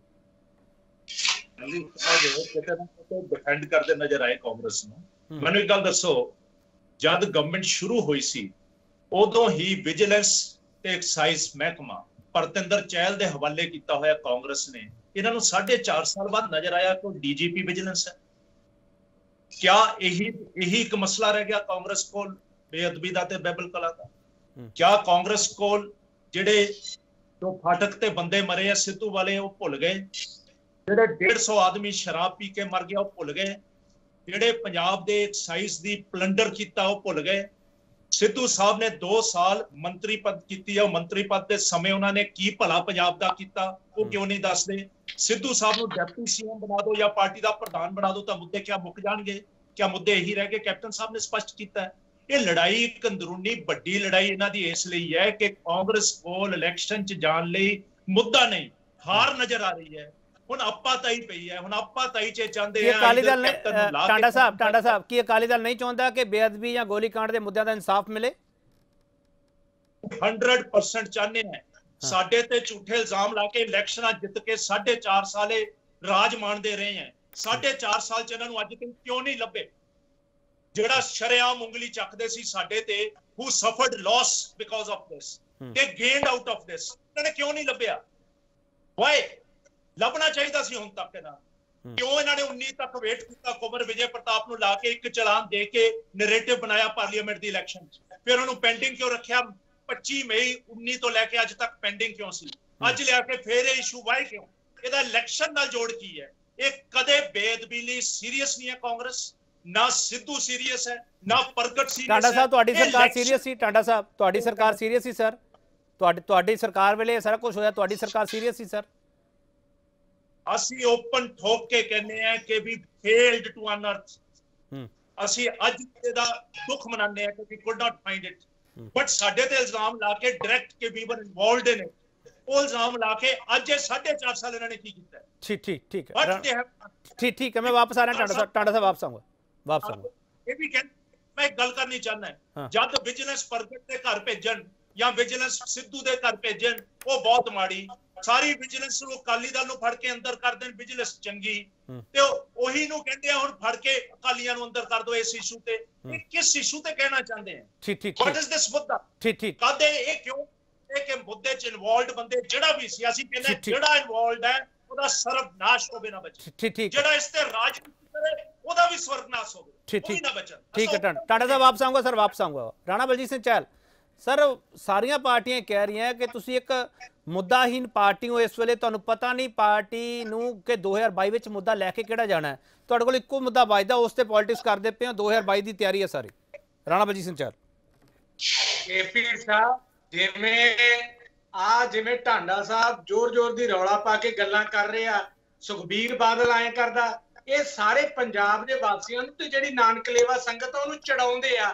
डिफेंड करते नजर आए कांग्रेस ਨੂੰ। ਮੈਨੂੰ ਇੱਕ ਗੱਲ ਦੱਸੋ, ਜਦ ਗਵਰਨਮੈਂਟ ਸ਼ੁਰੂ ਹੋਈ ਸੀ ਉਦੋਂ ਹੀ ਵਿਜੀਲੈਂਸ ਤੇ ਐਕਸਾਈਜ਼ ਮਹਿਕਮਾ ਪਰਤਿੰਦਰ ਚਹਿਲ ਦੇ ਹਵਾਲੇ ਕੀਤਾ ਹੋਇਆ ਕਾਂਗਰਸ ਨੇ, ਇਹਨਾਂ ਨੂੰ 4.5 ਸਾਲ ਬਾਅਦ ਨਜ਼ਰ ਆਇਆ ਕਿ ਡੀਜੀਪੀ ਵਿਜੀਲੈਂਸ ਹੈ। क्या यही एक मसला रह गया कांग्रेस को बेअदबी दा ते बैबल कला दा? क्या कांग्रेस को जेडे जो फाटक ते बंदे मरे है सिद्धू वाले वो भुल गए? जेडे 150 आदमी शराब पी के मर गया वो भुल गए? जेडे पंजाब दे एक्साइज दी प्लंडर कीता वो भुल गए? सिद्धू साहब ने 2 साल मंत्री पद कीती है, मंत्री पद दे समय उन्होंने की भला पंजाब दा कीता वो क्यों नहीं दसदे? सिद्धू साहब को डिप्टी सीएम बना दो या पार्टी का प्रधान बना दो तो मुद्दे क्या मुक जाएंगे? क्या मुद्दे यही रह गए? कैप्टन साहब ने स्पष्ट किया है ये लड़ाई एक अंदरूनी बड़ी लड़ाई इन्हां दी इसलिए है कि कांग्रेस को इलेक्शन च जान लई मुद्दा नहीं, हार नजर आ रही है। हुण आपाताई पई है, हुण आपाताई च चाहते हैं अकाली दल ने टांडा साहब की अकाली दल नहीं चाहता कि बेअदबी या गोलीकांड के मुद्दों का इंसाफ मिले? 100% चाहते हैं। साडे ते झूठे इल्जाम ला के इलेक्शन जित के 4.5 साल राज माणदे रहे हैं। 4.5 साल च इन्हां नूं अज तक क्यों नहीं लभे? जेड़ा शरेआम उंगली चकदे सी साडे ते who suffered loss because of this, they gained out of this, इन्हां ने क्यों नहीं लभ्या? why? लभना चाहिए सी हुण तक इन्हां क्यों इन्हां ने 19 तक वेट किया? कुंवर विजय प्रताप नूं ला के एक चलान दे के नैरेटिव बनाया पार्लीमेंट दी इलेक्शन च, फिर उन्होंने पेंडिंग क्यों रखिया? 25 मई 19 तो लैके अज तक पेंडिंग क्यों सी? अज लिया फिर इशू वाई क्यों? ਇਹਦਾ ਇਲੈਕਸ਼ਨ ਨਾਲ ਜੋੜ ਕੀ ਹੈ? ਇਹ ਕਦੇ ਬੇਅਦਬੀ ਲਈ ਸੀਰੀਅਸ ਨਹੀਂ ਹੈ ਕਾਂਗਰਸ, ਨਾ ਸਿੱਧੂ ਸੀਰੀਅਸ ਹੈ ਨਾ ਪ੍ਰਗਟ ਸੀਰੀਅਸ ਹੈ। ਟਾਂਡਾ ਸਾਹਿਬ ਤੁਹਾਡੀ ਸਰਕਾਰ ਸੀਰੀਅਸ ਸੀ? ਟਾਂਡਾ ਸਾਹਿਬ ਤੁਹਾਡੀ ਸਰਕਾਰ ਸੀਰੀਅਸ ਸੀ ਸਰ? ਤੁਹਾਡੀ ਸਰਕਾਰ ਵੇਲੇ ਸਾਰਾ ਕੁਝ ਹੋਇਆ, ਤੁਹਾਡੀ ਸਰਕਾਰ ਸੀਰੀਅਸ ਸੀ ਸਰ? ਅਸੀਂ ਓਪਨ ਠੋਕ ਕੇ ਕਹਿੰਦੇ ਆ ਕਿ ਵੀ ਫੇਲਡ ਟੂ ਅਨਅਰਥ। ਅਸੀਂ ਅੱਜ ਇਹਦਾ ਦੁੱਖ ਮਨਾਉਂਦੇ ਆ ਕਿ we could not find it, but ਸਾਡੇ ਤੇ ਇਲਜ਼ਾਮ ਲਾ ਕੇ ਡਾਇਰੈਕਟ ਕਿ ਵੀ ਵਰ ਇਨਵੋਲਵਡ ਇਨ ਇਟ, ਉਹ ਇਲਜ਼ਾਮ ਲਾ ਕੇ ਅੱਜ 4.5 ਸਾਲ ਇਹਨਾਂ ਨੇ ਕੀ ਕੀਤਾ? ठीक है मैं वापस आ रहा हूं टांडा साहब वापस आऊंगा। ये भी मैं एक गल करनी चाहना है, जब विजिलेंस प्रगट के घर भेजन या विजिलेंस सिद्धू के घर भेजन वो बहुत माड़ी, सारी विजिलेंस को अकाली दल नूं फड़ के अंदर कर देन विजिलेंस चंगी ते ओही नूं कहंदे आ हुण फड़ के अकालियां नूं अंदर कर दो इस इशू ते। ये किस इशू ते कहना चाहते हैं? व्हाट इज दिस मुद्दा? कदे ये क्यों कि मुद्दे च इन्वॉल्वड बंदे जेड़ा भी सी ਅਸੀਂ ਕਹਿੰਦੇ ਜਿਹੜਾ ਇਨਵੋਲਵਡ ਹੈ ਉਹਦਾ ਸਰਵਨਾਸ਼ ਹੋਵੇ ਨਾ ਬਚੇ, ਜਿਹੜਾ ਇਸ ਤੇ ਰਾਜਨੀਤੀ करे ਉਹਦਾ ਵੀ ਸਰਵਨਾਸ਼ ਹੋਵੇ, ਕੋਈ ਨਾ ਬਚੇ। ठीक है टांडा साहब वापस आऊंगा सर, वापस आऊंगा। राणा बलजीत सिंह चहल सर, सारियां पार्टियां कह रही हैं कि तुसी एक मुद्दाहीन पार्टी हो इस वेले, ਤੁਹਾਨੂੰ ਪਤਾ ਨਹੀਂ ਪਾਰਟੀ ਨੂੰ ਕਿ 2022 ਵਿੱਚ ਮੁੱਦਾ ਲੈ ਕੇ ਕਿਹੜਾ ਜਾਣਾ ਹੈ, ਤੁਹਾਡੇ ਕੋਲ ਇੱਕੋ ਮੁੱਦਾ ਵੱਜਦਾ ਉਸ ਤੇ ਪੋਲਿਟਿਕਸ ਕਰਦੇ ਪਏ ਹੋ, 2022 ਦੀ ਤਿਆਰੀ ਹੈ ਸਾਰੀ। ਰਾਣਾ ਬਲਜੀਤ ਸਿੰਘ ਚਹਿਲ ਏਪੀ ਸਾਹਿਬ ਜਿਵੇਂ ਢਾਂਡਾ ਸਾਹਿਬ ਜ਼ੋਰ ਦੀ ਰੌਲਾ ਪਾ ਕੇ ਗੱਲਾਂ ਕਰ ਰਹੇ ਆ, ਸੁਖਬੀਰ ਬਾਦਲ ਐਂ ਕਰਦਾ, ਇਹ ਸਾਰੇ ਪੰਜਾਬ ਦੇ ਵਾਸੀਆਂ ਨੂੰ ਤੇ ਜਿਹੜੀ ਨਾਨਕਲੇਵਾ ਸੰਗਤ ਆ ਉਹਨੂੰ ਚੜਾਉਂਦੇ ਆ।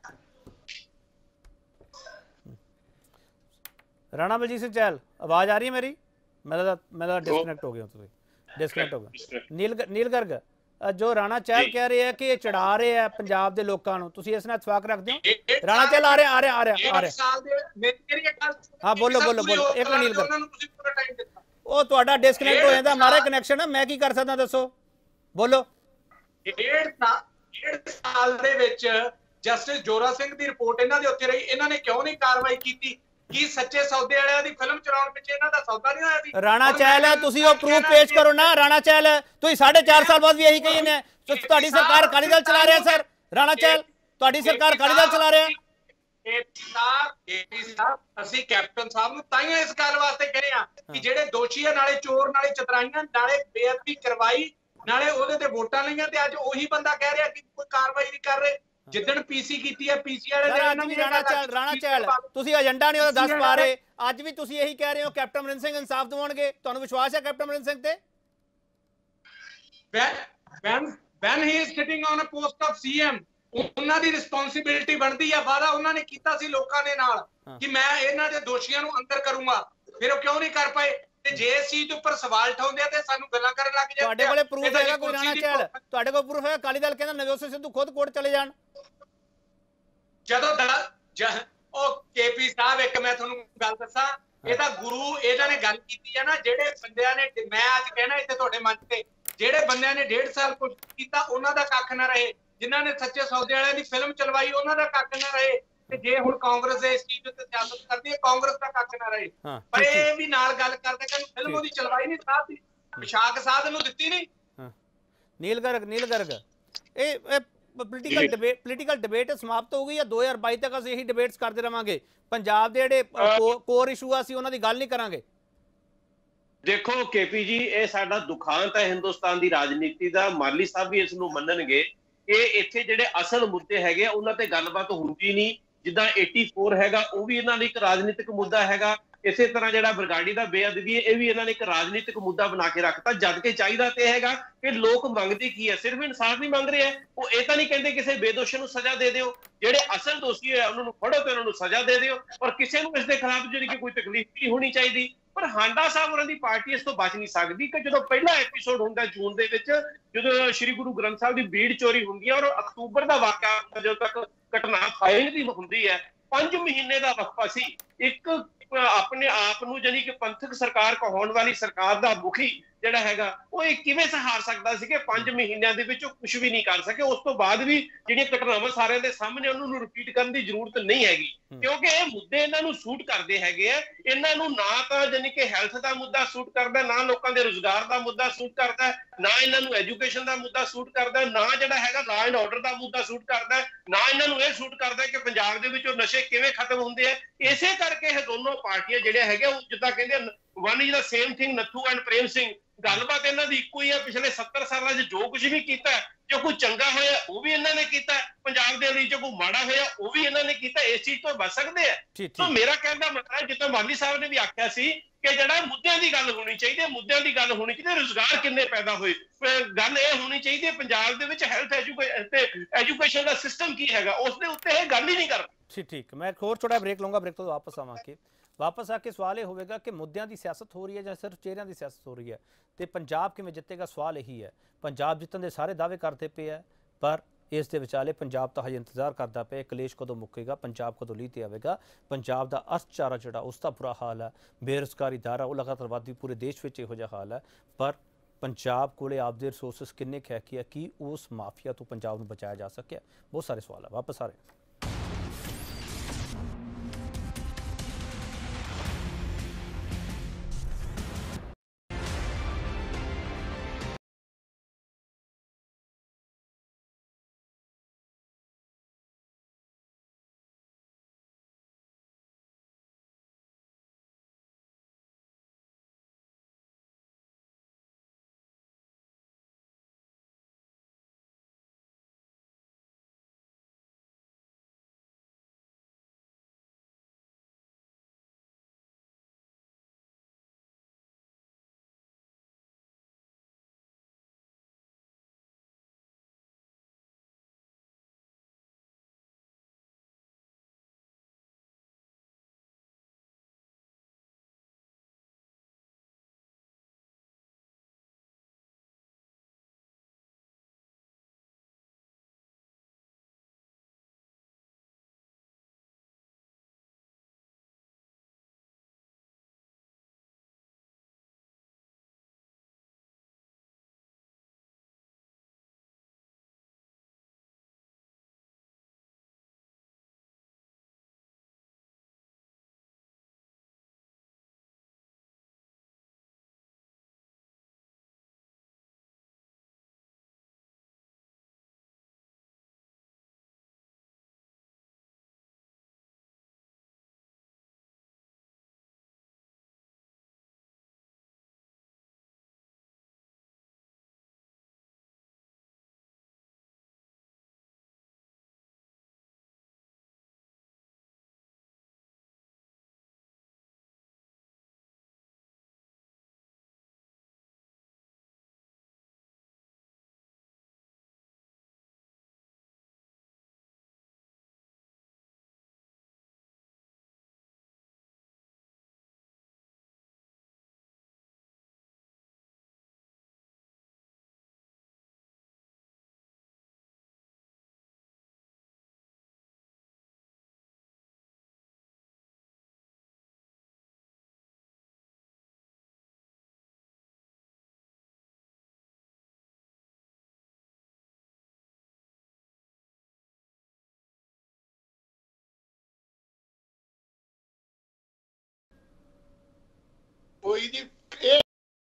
राणा बलजीत सिंह चहल आवाज आ रही है मेरी? मैं डिस्कनेक्ट हो गया, डिस्कनेक्ट हो गया। नील गर्ग जो राणा चहल कह रहे हैं कि ये चढ़ा रहे हैं पंजाब के लोगों को, तुसी इस नाल इतफाक रखते हो? राणा चहल आ रहे हाँ बोलो एक नील गर्ग ਉਹ ਤੁਹਾਡਾ डिस्कनेक्ट हो जाता हमारा कनैक्शन, मैं की कर सकदा दसो, बोलो। 1.5 साल ਦੇ ਵਿੱਚ ਜਸਟਿਸ ਜੋਰਾ ਸਿੰਘ ਦੀ ਰਿਪੋਰਟ ਇਹਨਾਂ ਦੇ ਉੱਤੇ ਰਹੀ, ਇਹਨਾਂ ਨੇ ਕਿਉਂ ਨਹੀਂ ਕਾਰਵਾਈ ਕੀਤੀ? ਕੀ ਸੱਚੇ ਸੌਦੇ ਵਾਲਿਆਂ ਦੀ ਫਿਲਮ ਚਲਾਉਣ ਪਿੱਛੇ ਇਹਨਾਂ ਦਾ ਸੌਦਾ ਨਹੀਂ ਹੋਇਆ ਸੀ? ਰਾਣਾ ਚਹਿਲ ਤੁਸੀਂ ਉਹ ਪ੍ਰੂਫ ਪੇਸ਼ ਕਰੋ ਨਾ। ਰਾਣਾ ਚਹਿਲ ਤੁਸੀਂ 4.5 ਸਾਲ ਬਾਅਦ ਵੀ ਇਹੀ ਕਹੀ ਨੇ ਤੁਹਾਡੀ ਸਰਕਾਰ ਅਕਾਲੀ ਦਲ ਚਲਾ ਰਿਹਾ ਸਰ। ਰਾਣਾ ਚਹਿਲ ਤੁਹਾਡੀ ਸਰਕਾਰ ਅਕਾਲੀ ਦਲ ਚਲਾ ਰਿਹਾ। ਏਪੀ ਸਾਹਿਬ ਅਸੀਂ ਕੈਪਟਨ ਸਾਹਿਬ ਨੂੰ ਤਾਂ ਹੀ ਇਸ ਗੱਲ ਵਾਸਤੇ ਕਹਿ ਰਹੇ ਆ ਕਿ ਜਿਹੜੇ ਦੋਸ਼ੀ ਆ, ਨਾਲੇ ਚੋਰ ਨਾਲੇ ਚਤਰਾਈਆਂ ਨਾਲੇ ਬੇਅਦਬੀ ਕਰਵਾਈ ਨਾਲੇ ਉਹਦੇ ਤੇ ਵੋਟਾਂ ਲਈਆਂ, ਤੇ ਅੱਜ ਉਹੀ ਬੰਦਾ ਕਹਿ ਰਿਹਾ ਕਿ ਕੋਈ ਕਾਰਵਾਈ ਨਹੀਂ ਕਰ ਰਹੇ। ਜਿੱਦਣ ਪੀਸੀ ਕੀਤੀ ਹੈ ਪੀਸੀ ਵਾਲੇ ਸਰ ਅੱਜ ਵੀ ਰਾਣਾ ਚਹਿਲ ਤੁਸੀਂ ਏਜੰਡਾ ਨਹੀਂ ਉਹਦਾ ਦੱਸ ਪਾ ਰਹੇ, ਅੱਜ ਵੀ ਤੁਸੀਂ ਇਹੀ ਕਹਿ ਰਹੇ ਹੋ ਕੈਪਟਨ ਅਮਰਿੰਦਰ ਸਿੰਘ ਇਨਸਾਫ ਦਿਵਾਉਣਗੇ, ਤੁਹਾਨੂੰ ਵਿਸ਼ਵਾਸ ਹੈ ਕੈਪਟਨ ਅਮਰਿੰਦਰ ਸਿੰਘ ਤੇ? when he is sitting on a post of CM, ਉਹਨਾਂ ਦੀ ਰਿਸਪੌਂਸਿਬਿਲਿਟੀ ਬਣਦੀ ਹੈ। ਵਾਅਦਾ ਉਹਨਾਂ ਨੇ ਕੀਤਾ ਸੀ ਲੋਕਾਂ ਦੇ ਨਾਲ ਕਿ ਮੈਂ ਇਹਨਾਂ ਦੇ ਦੋਸ਼ੀਆਂ ਨੂੰ ਅੰਦਰ ਕਰੂੰਗਾ, ਫਿਰ ਉਹ ਕਿਉਂ ਨਹੀਂ ਕਰ ਪਾਏ? ਤੇ ਜੇ ਇਸ ਚੀਜ਼ ਦੇ ਉੱਪਰ ਸਵਾਲ ਉਠਾਉਂਦੇ ਆ ਤੇ ਸਾਨੂੰ ਗੱਲਾਂ ਕਰਨ ਲੱਗ ਜਾਂਦੇ ਆ। ਤੁਹਾਡੇ ਕੋਲੇ ਪ੍ਰੂਫ ਹੈਗਾ ਕੋਈ ਰਾਣਾ ਚਹਿਲ? ਤੁਹਾਡੇ ਕੋਲ ਪ੍ਰੂਫ ਹੈ ਅਕਾਲੀ ਦਲ ਕਹਿੰਦਾ ਨਵਜੋਤ ਸਿੰਘ ਸਿੱਧੂ ਖੁਦ ਕੋਰਟ ਚਲੇ ਜਾਣ? ਜਦੋਂ ਉਹ ਕੇਪੀ ਸਾਹਿਬ, ਇੱਕ ਮੈਂ ਤੁਹਾਨੂੰ ਗੱਲ ਦੱਸਾਂ, ਇਹ ਤਾਂ ਗੁਰੂ ਇਹਨਾਂ ਨੇ ਗੱਲ ਕੀਤੀ ਹੈ ਨਾ, ਜਿਹੜੇ ਬੰਦਿਆਂ ਨੇ, ਮੈਂ ਅੱਜ ਕਹਿਣਾ ਇੱਥੇ ਤੁਹਾਡੇ ਮੰਚ ਤੇ, ਜਿਹੜੇ ਬੰਦਿਆਂ ਨੇ 1.5 ਸਾਲ ਕੁਝ ਕੀਤਾ ਉਹਨਾਂ ਦਾ ਕੱਖ ਨਾ ਰਹੇ, ਜਿਨ੍ਹਾਂ ਨੇ ਸੱਚੇ ਸੌਦੇ ਵਾਲਿਆਂ ਦੀ ਫਿਲਮ ਚਲਵਾਈ ਉਹਨਾਂ ਦਾ ਕੱਖ ਨਾ ਰਹੇ, ਤੇ ਜੇ ਹੁਣ ਕਾਂਗਰਸ ਇਸ ਚੀਜ਼ ਉੱਤੇ ਸਿਆਸਤ ਕਰਦੀ ਹੈ ਕਾਂਗਰਸ ਦਾ ਕੱਖ ਨਾ ਰਹੇ। ਪਰ ਇਹ ਵੀ ਨਾਲ ਗੱਲ ਕਰਦੇ ਕਿ ਫਿਲਮ ਉਹਦੀ ਚਲਵਾਈ ਨਹੀਂ ਸਾਧ ਦੀ, ਵਿਸ਼ਾਖ ਸਾਧ ਨੂੰ ਦਿੱਤੀ ਨਹੀਂ। ਨੀਲ ਗਰਗ ਇਹ ਪੋਲੀਟੀਕਲ ਡਿਬੇਟ ਸਮਾਪਤ ਹੋ ਗਈ ਜਾਂ 2022 ਤੱਕ ਅਸੀਂ ਇਹੀ ਡਿਬੇਟਸ ਕਰਦੇ ਰਵਾਂਗੇ? ਪੰਜਾਬ ਦੇ ਜਿਹੜੇ ਕੋਰ ਇਸ਼ੂ ਆ ਅਸੀਂ ਉਹਨਾਂ ਦੀ ਗੱਲ ਨਹੀਂ ਕਰਾਂਗੇ? ਦੇਖੋ ਕੇਪੀ ਜੀ, ਇਹ ਸਾਡਾ ਦੁਖਾਂਤ ਹੈ ਹਿੰਦੁਸਤਾਨ ਦੀ ਰਾਜਨੀਤੀ ਦਾ। ਮਾਲੀ ਸਾਹਿਬ ਵੀ ਇਸ ਨੂੰ ਮੰਨਣਗੇ ਕਿ ਇੱਥੇ ਜਿਹੜੇ ਅਸਲ ਮੁੱਦੇ ਹੈਗੇ ਆ ਉਹਨਾਂ ਤੇ ਗੱਲਬਾਤ ਹੁੰਦੀ ਨਹੀਂ। ਜਿੱਦਾਂ 84 ਹੈਗਾ, ਉਹ ਵੀ ਇਹਨਾਂ ਲਈ ਇੱਕ ਰਾਜਨੀਤਿਕ ਮੁੱਦਾ ਹੈਗਾ। ਇਸੇ ਤਰ੍ਹਾਂ ਜਿਹੜਾ ਬਰਗਾੜੀ ਦਾ ਬੇਅਦਬੀ ਹੈ, ਇਹ ਵੀ ਇਹਨਾਂ ਨੇ ਇੱਕ ਰਾਜਨੀਤਿਕ ਮੁੱਦਾ ਬਣਾ ਕੇ ਰੱਖਤਾ। ਜਦ ਕਿ ਚਾਹੀਦਾ ਤੇ ਹੈਗਾ ਕਿ ਲੋਕ ਮੰਗਦੇ ਕੀ ਹੈ, ਸਿਰਫ ਇਨਸਾਫ ਨਹੀਂ ਮੰਗ ਰਹੇ ਹੈ। ਉਹ ਇਹ ਤਾਂ ਨਹੀਂ ਕਹਿੰਦੇ ਕਿਸੇ ਬੇਦੋਸ਼ੀ ਨੂੰ ਸਜ਼ਾ ਦੇ ਦਿਓ, ਜਿਹੜੇ ਅਸਲ ਦੋਸ਼ੀ ਹੈ ਉਹਨਾਂ ਨੂੰ ਫੜੋ ਤੇ ਉਹਨਾਂ ਨੂੰ ਸਜ਼ਾ ਦੇ ਦਿਓ, ਔਰ ਕਿਸੇ ਨੂੰ ਇਸ ਦੇ ਖਿਲਾਫ ਜਿਹੜੀ ਕਿ ਕੋਈ ਤਕਲੀਫ ਨਹੀਂ ਹੋਣੀ ਚਾਹੀਦੀ। ਪਰ ਹਾਂਡਾ ਸਾਹਿਬ ਉਹਨਾਂ ਦੀ ਪਾਰਟੀ ਇਸ ਤੋਂ ਬਚ ਨਹੀਂ ਸਕਦੀ ਕਿ ਜਦੋਂ ਪਹਿਲਾ ਐਪੀਸੋਡ ਹੁੰਦਾ ਜੂਨ ਦੇ ਵਿੱਚ, ਜਦੋਂ ਸ਼੍ਰੀ ਗੁਰੂ ਗ੍ਰੰਥ ਸਾਹਿਬ ਦੀ ਬੀੜ ਚੋਰੀ ਹੁੰਦੀ ਹੈ, ਔਰ ਅਕਤੂਬਰ ਦਾ ਵਾਕਿਆ ਜਦੋਂ ਤੱਕ ਘਟਨਾ ਫਾਈਲ ਦੀ ਹੁੰਦੀ ਹੈ, 5 ਮਹੀਨੇ ਦਾ ਵਕਫਾ ਸੀ। ਇੱਕ ਆਪਣੇ ਆਪ ਨੂੰ ਜਾਨੀ ਕਿ ਪੰਥਕ ਸਰਕਾਰ ਕਹਾਉਣ ਵਾਲੀ ਸਰਕਾਰ ਦਾ ਮੁਖੀ ਜਿਹੜਾ ਹੈਗਾ, ਉਹ ਇਹ ਕਿਵੇਂ ਸਹਾਰ ਸਕਦਾ ਸੀ ਕਿ 5 ਮਹੀਨਿਆਂ ਦੇ ਵਿੱਚ ਉਹ ਕੁਝ ਵੀ ਨਹੀਂ ਕਰ ਸਕੇ? ਉਸ ਤੋਂ ਬਾਅਦ ਵੀ ਜਿਹੜੀਆਂ ਘਟਨਾਵਾਂ ਸਾਰਿਆਂ ਦੇ ਸਾਹਮਣੇ, ਉਹਨਾਂ ਨੂੰ ਰਿਪੀਟ ਕਰਨ ਦੀ ਜ਼ਰੂਰਤ ਨਹੀਂ ਹੈਗੀ, ਕਿਉਂਕਿ ਇਹ ਮੁੱਦੇ ਇਹਨਾਂ ਨੂੰ ਸੂਟ ਕਰਦੇ ਹੈਗੇ ਆ। ਇਹਨਾਂ ਨੂੰ ਨਾ ਤਾਂ ਜਾਨੀ ਕਿ ਹੈਲਥ ਦਾ ਮੁੱਦਾ ਸੂਟ ਕਰਦਾ, ਨਾ ਲੋਕਾਂ ਦੇ ਰੁਜ਼ਗਾਰ ਦਾ ਮੁੱਦਾ ਸੂਟ ਕਰਦਾ, ਨਾ ਇਹਨਾਂ ਨੂੰ ਐਜੂਕੇਸ਼ਨ ਦਾ ਮੁੱਦਾ ਸੂਟ ਕਰਦਾ, ਨਾ ਜਿਹੜਾ ਹੈਗਾ ਲਾ ਐਂਡ ਆਰਡਰ ਦਾ ਮੁੱਦਾ ਸੂਟ ਕਰਦਾ, ਨਾ ਇਹਨਾਂ ਨੂੰ ਇਹ ਸੂਟ ਕਰਦਾ ਕਿ ਪੰਜਾਬ ਦੇ ਵਿੱਚੋਂ ਨਸ਼ੇ ਕਿਵੇਂ ਖਤਮ ਹੁੰਦੇ ਆ। ਇਸੇ ਕਰਕੇ ਇਹ ਦੋਨੋਂ ਪਾਰਟੀਆਂ ਜਿਹੜੇ ਹੈਗੇ, ਉਹ ਜਿੱਦਾਂ ਕਹਿੰਦੇ one is the same thing, Nathu and Prem Singh, ਗੱਲਬਾਤ ਇਹਨਾਂ ਦੀ ਇੱਕੋ ਹੀ ਹੈ। ਪਿਛਲੇ 70 ਸਾਲਾਂ 'ਚ ਜੋ ਕੁਝ ਵੀ ਕੀਤਾ, ਜੋ ਕੋਈ ਚੰਗਾ ਹੋਇਆ ਉਹ ਵੀ ਇਹਨਾਂ ਨੇ ਕੀਤਾ, ਪੰਜਾਬ ਦੇ ਲਈ ਜੋ ਕੋਈ ਮਾੜਾ ਹੋਇਆ ਉਹ ਵੀ ਇਹਨਾਂ ਨੇ ਕੀਤਾ। ਇਸ ਚੀਜ਼ ਤੋਂ ਬਚ ਸਕਦੇ ਆ। ਤਾਂ ਮੇਰਾ ਕਹਿਣ ਦਾ ਮਤਲਬ, ਜਿੱਦਾਂ ਮਾਲੀ ਸਾਹਿਬ ਨੇ ਵੀ ਆਖਿਆ ਸੀ ਕਿ ਜਿਹੜਾ ਮੁੱਦਿਆਂ ਦੀ ਗੱਲ ਹੋਣੀ ਚਾਹੀਦੀ ਹੈ, ਮੁੱਦਿਆਂ ਦੀ ਗੱਲ ਹੋਣੀ ਚਾਹੀਦੀ, ਰੁਜ਼ਗਾਰ ਕਿੰਨੇ ਪੈਦਾ ਹੋਏ, ਗੱਲ ਇਹ ਹੋਣੀ ਚਾਹੀਦੀ ਹੈ ਪੰਜਾਬ ਦੇ ਵਿੱਚ ਹੈਲਥ ਐਜੂਕੇਸ਼ਨ ਦਾ ਸਿਸਟਮ ਕੀ ਹੈਗਾ, ਉਸ ਦੇ ਉੱਤੇ ਇਹ ਗੱਲ ਹੀ ਨਹੀਂ ਕਰਦਾ। ਠੀਕ, ਮੈਂ ਇੱਕ ਹੋਰ ਛੋਟਾ ਬ੍ਰੇਕ ਲਵਾਂਗਾ, ਬ੍ਰੇਕ ਤੋਂ ਵਾਪਸ ਆ ਕੇ ਸਵਾਲ ਇਹ ਹੋਵੇਗਾ ਕਿ ਮੁੱਦਿਆਂ ਦੀ ਸਿਆਸਤ ਹੋ ਰਹੀ ਹੈ ਜਾਂ ਸਿਰਫ ਚਿਹਰਿਆਂ ਦੀ ਸਿਆਸਤ ਹੋ ਰਹੀ ਹੈ, ਤੇ ਪੰਜਾਬ ਕਿਵੇਂ ਜਿੱਤੇਗਾ? ਸਵਾਲ ਇਹੀ ਹੈ। ਪੰਜਾਬ ਜਿੱਤਣ ਦੇ ਸਾਰੇ ਦਾਅਵੇ ਕਰਦੇ ਪਏ ਹੈ, ਪਰ ਇਸ ਦੇ ਵਿਚਾਲੇ ਪੰਜਾਬ ਤਾਂ ਹਜੇ ਇੰਤਜ਼ਾਰ ਕਰਦਾ ਪਿਆ ਕਲੇਸ਼ ਕਦੋਂ ਮੁੱਕੇਗਾ, ਪੰਜਾਬ ਕਦੋਂ ਲੀਹ ਤੇ ਆਵੇਗਾ। ਪੰਜਾਬ ਦਾ ਅਰਥਚਾਰਾ ਜਿਹੜਾ ਉਸ ਦਾ ਬੁਰਾ ਹਾਲ ਹੈ, ਬੇਰੁਜ਼ਗਾਰੀ ਦਰ ਉਹ ਲਗਾਤਾਰ ਵੱਧਦੀ, ਪੂਰੇ ਦੇਸ਼ ਵਿੱਚ ਇਹੋ ਜਿਹਾ ਹਾਲ ਹੈ। ਪਰ ਪੰਜਾਬ ਕੋਲੇ ਆਪਦੇ ਰਿਸੋਰਸਿਸ ਕਿੰਨੇ ਕੁ ਹੈ ਕਿ ਉਸ ਮਾਫੀਆ ਤੋਂ ਪੰਜਾਬ ਨੂੰ ਬਚਾਇਆ ਜਾ ਸਕਿਆ? ਬਹੁਤ ਸਾਰੇ ਸਵਾਲ ਹੈ। ਵਾਪਸ ਆ ਰਹੇ। ਹੋਈ ਜੀ। ਇਹ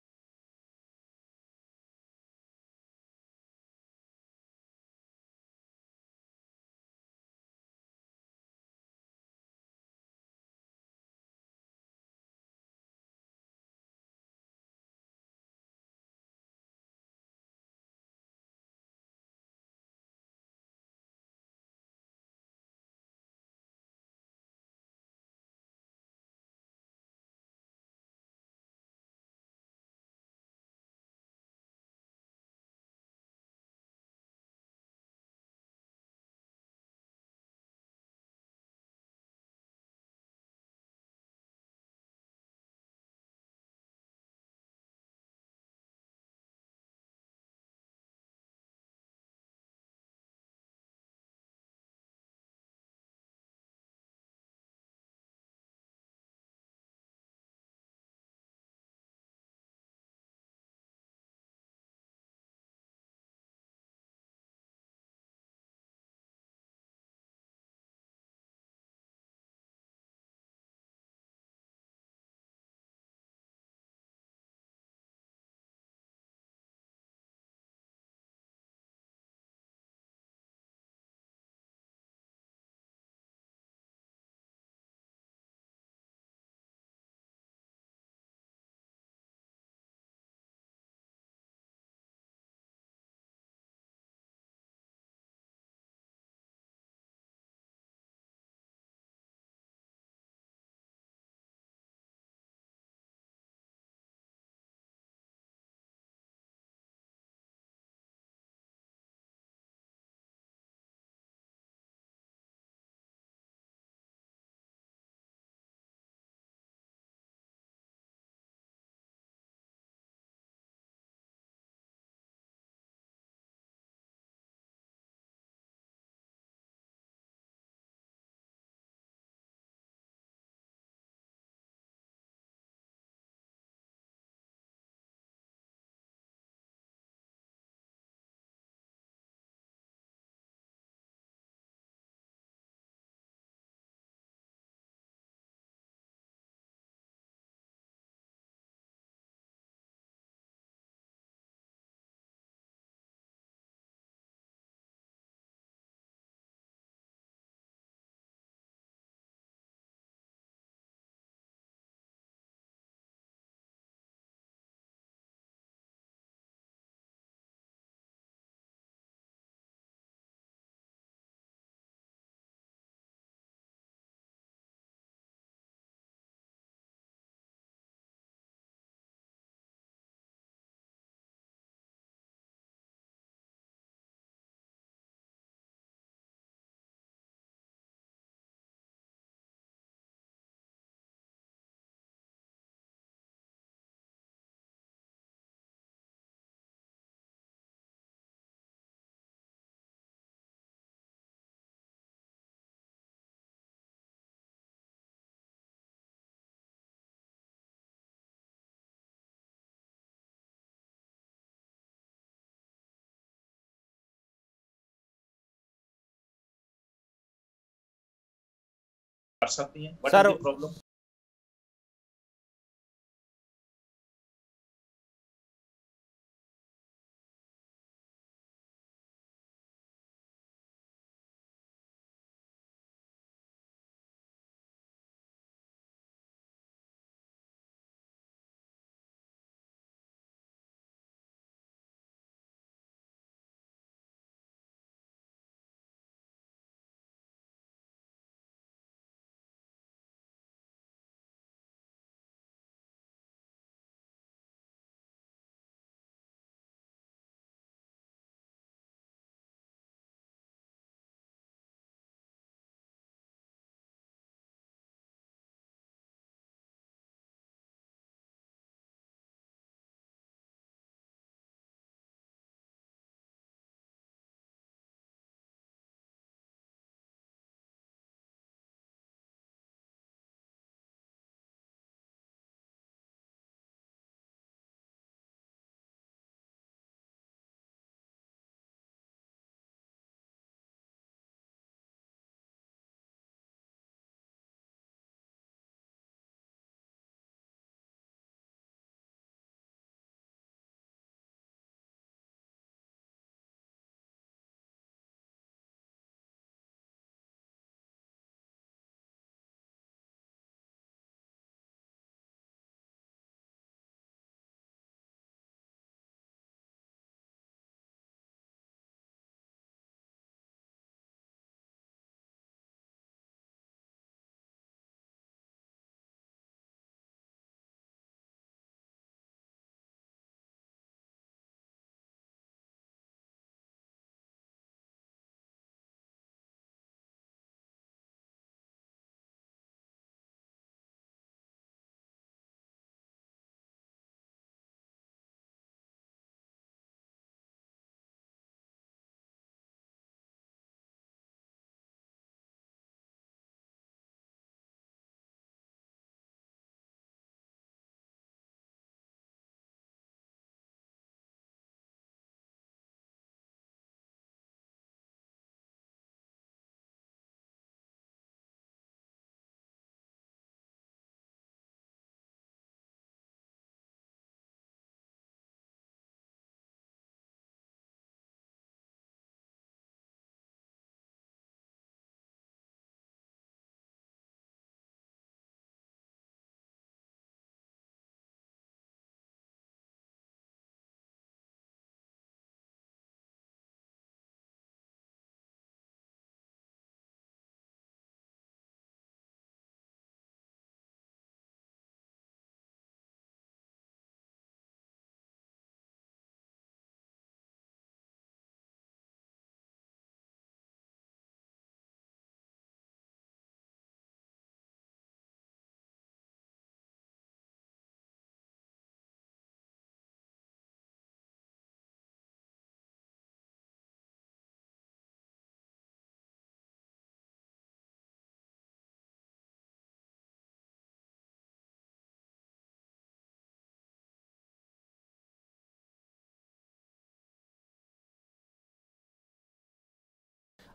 कर सकती हैं, बट सर प्रॉब्लम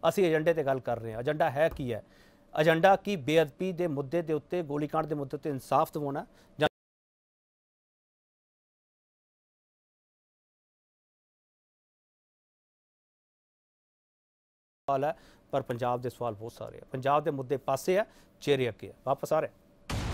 ਅਸੀਂ ਏਜੰਡੇ ਤੇ ਗੱਲ ਕਰ ਰਹੇ ਹਾਂ। ਏਜੰਡਾ ਹੈ ਕੀ ਹੈ? ਏਜੰਡਾ ਕੀ ਬੇਅਦਬੀ ਦੇ ਮੁੱਦੇ ਦੇ ਉੱਤੇ, ਗੋਲੀकांड ਦੇ ਮੁੱਦੇ ਤੇ ਇਨਸਾਫ ਦਿਵਾਉਣਾ ਜਾਂ सवाल है। पर पंजाब के सवाल बहुत सारे हैं। पंजाब के मुद्दे पासे है, चेहरे अगे है। वापस आ रहे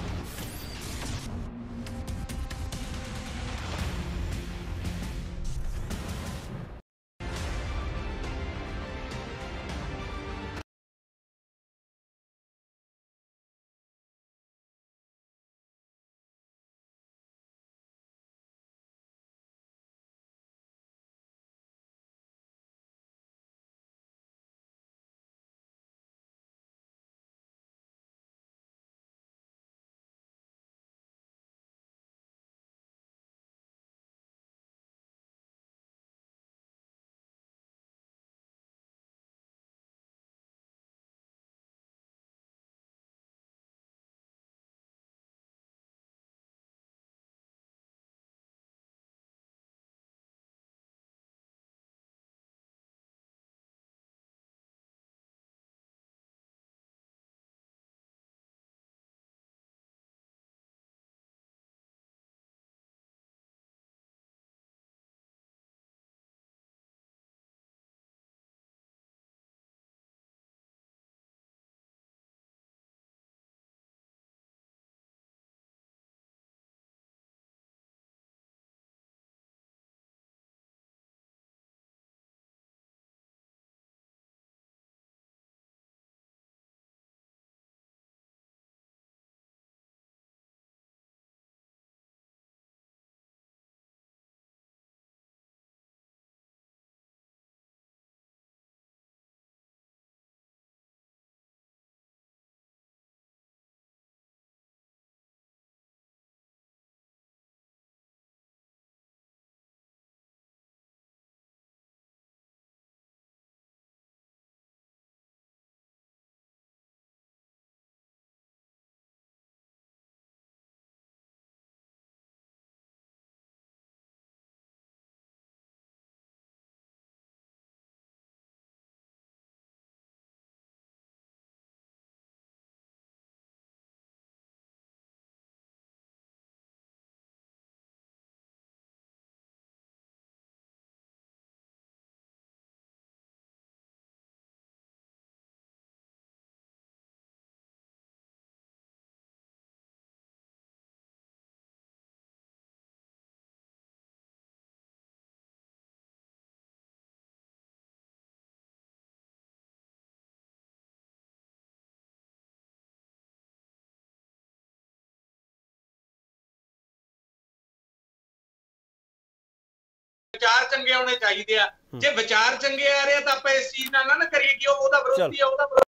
ਵਿਚਾਰ ਚੰਗੇ ਆਉਣੇ ਚਾਹੀਦੇ ਆ। ਜੇ ਵਿਚਾਰ ਚੰਗੇ ਆ ਰਹੇ ਤਾਂ ਆਪਾਂ ਇਸ ਚੀਜ਼ ਨਾਲ ਨਾ ਕਰੀਏ ਕਿ ਉਹਦਾ ਵਿਰੋਧੀ ਆ, ਉਹਦਾ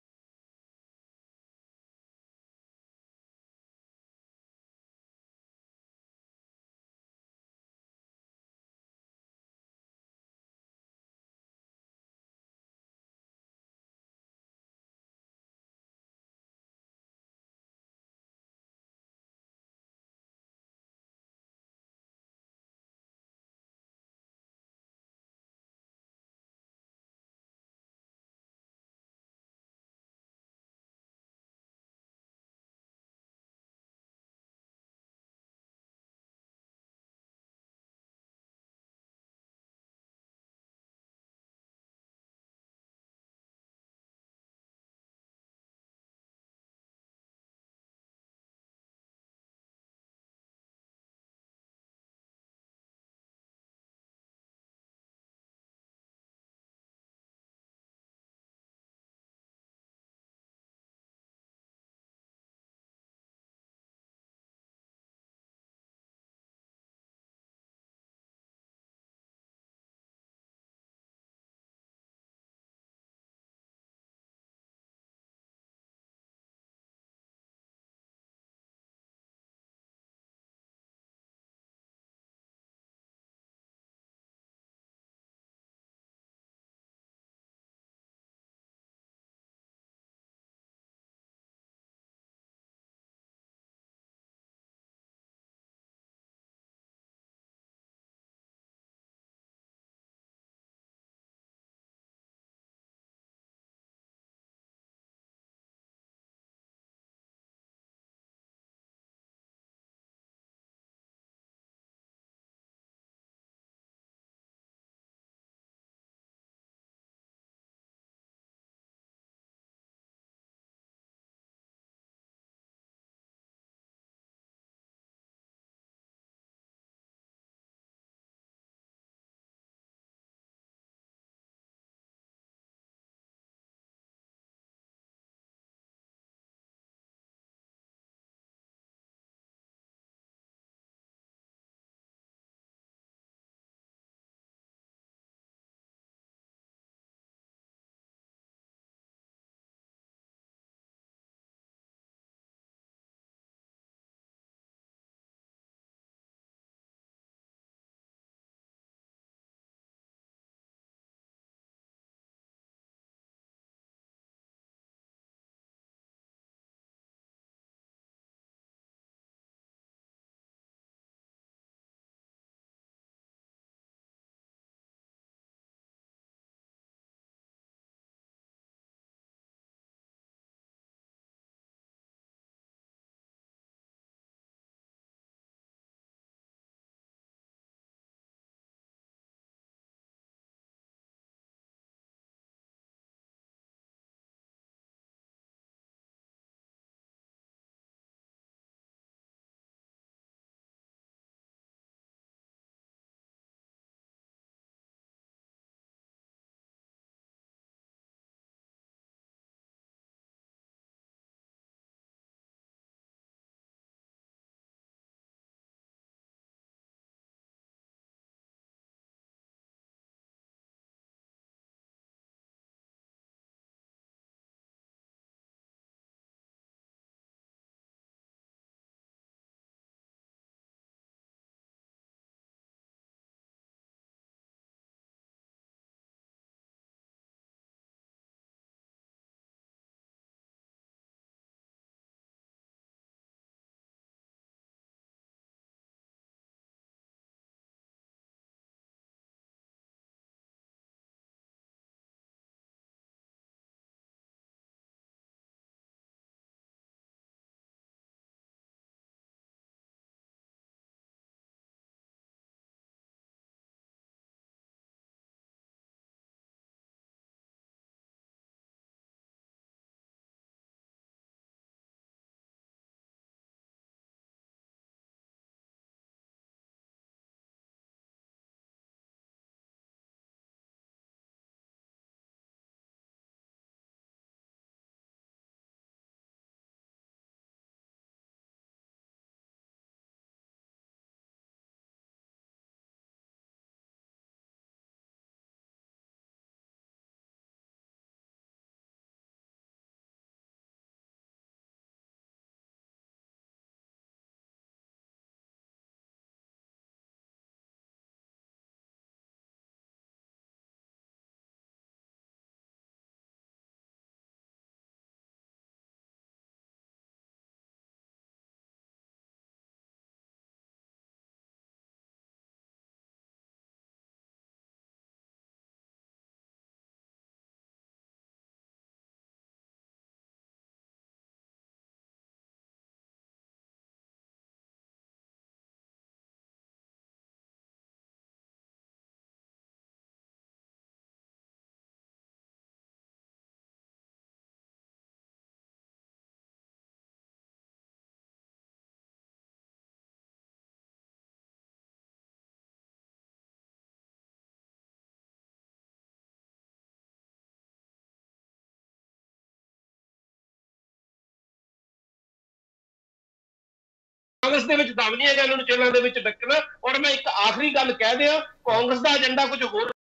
ਕਾਂਗਰਸ ਦੇ ਵਿੱਚ ਦਮ ਨਹੀਂ ਹੈਗਾ ਇਹਨਾਂ ਨੂੰ ਜੇਲ੍ਹਾਂ ਦੇ ਵਿੱਚ ਡੱਕਣਾ। ਔਰ ਮੈਂ ਇੱਕ ਆਖਰੀ ਗੱਲ ਕਹਿ ਦਿਆਂ, ਕਾਂਗਰਸ ਦਾ ਏਜੰਡਾ ਕੁਝ ਹੋਰ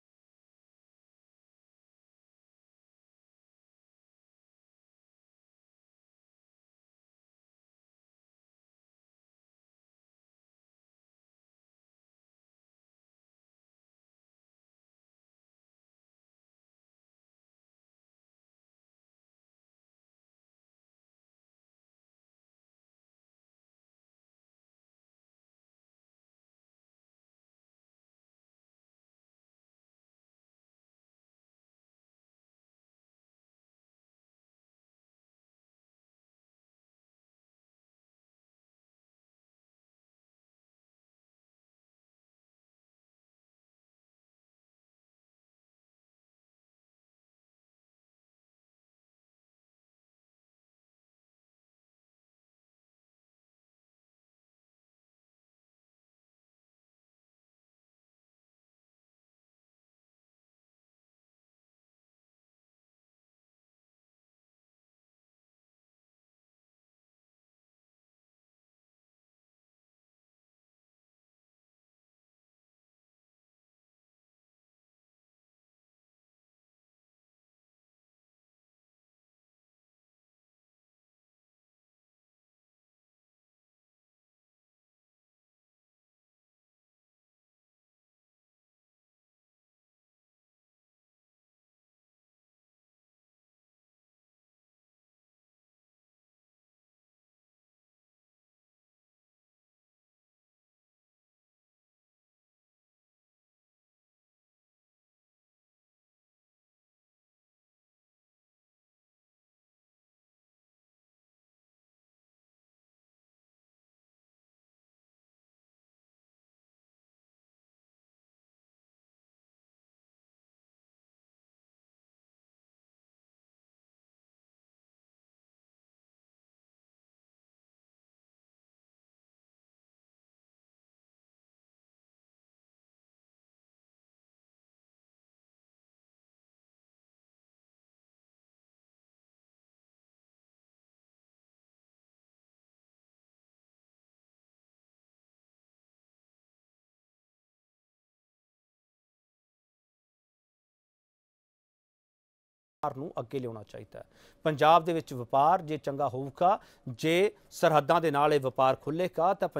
ਨੂੰ ਅੱਗੇ ਲਿਆਉਣਾ ਚਾਹੀਦਾ ਹੈ। ਪੰਜਾਬ ਦੇ ਵਿੱਚ ਵਪਾਰ ਜੇ ਚੰਗਾ ਹੋਊਗਾ, ਜੇ ਸਰਹੱਦਾਂ ਦੇ ਨਾਲ ਇਹ ਵਪਾਰ ਖੁੱਲ੍ਹੇਗਾ ਤਾਂ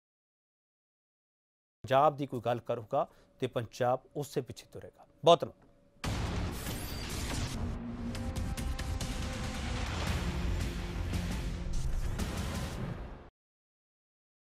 ਪੰਜਾਬ ਦੀ ਕੋਈ ਗੱਲ ਕਰੂਗਾ ਤੇ ਪੰਜਾਬ ਉਸੇ ਪਿੱਛੇ ਤੁਰੇਗਾ। ਬਹੁਤ ਧੰਨਵਾਦ।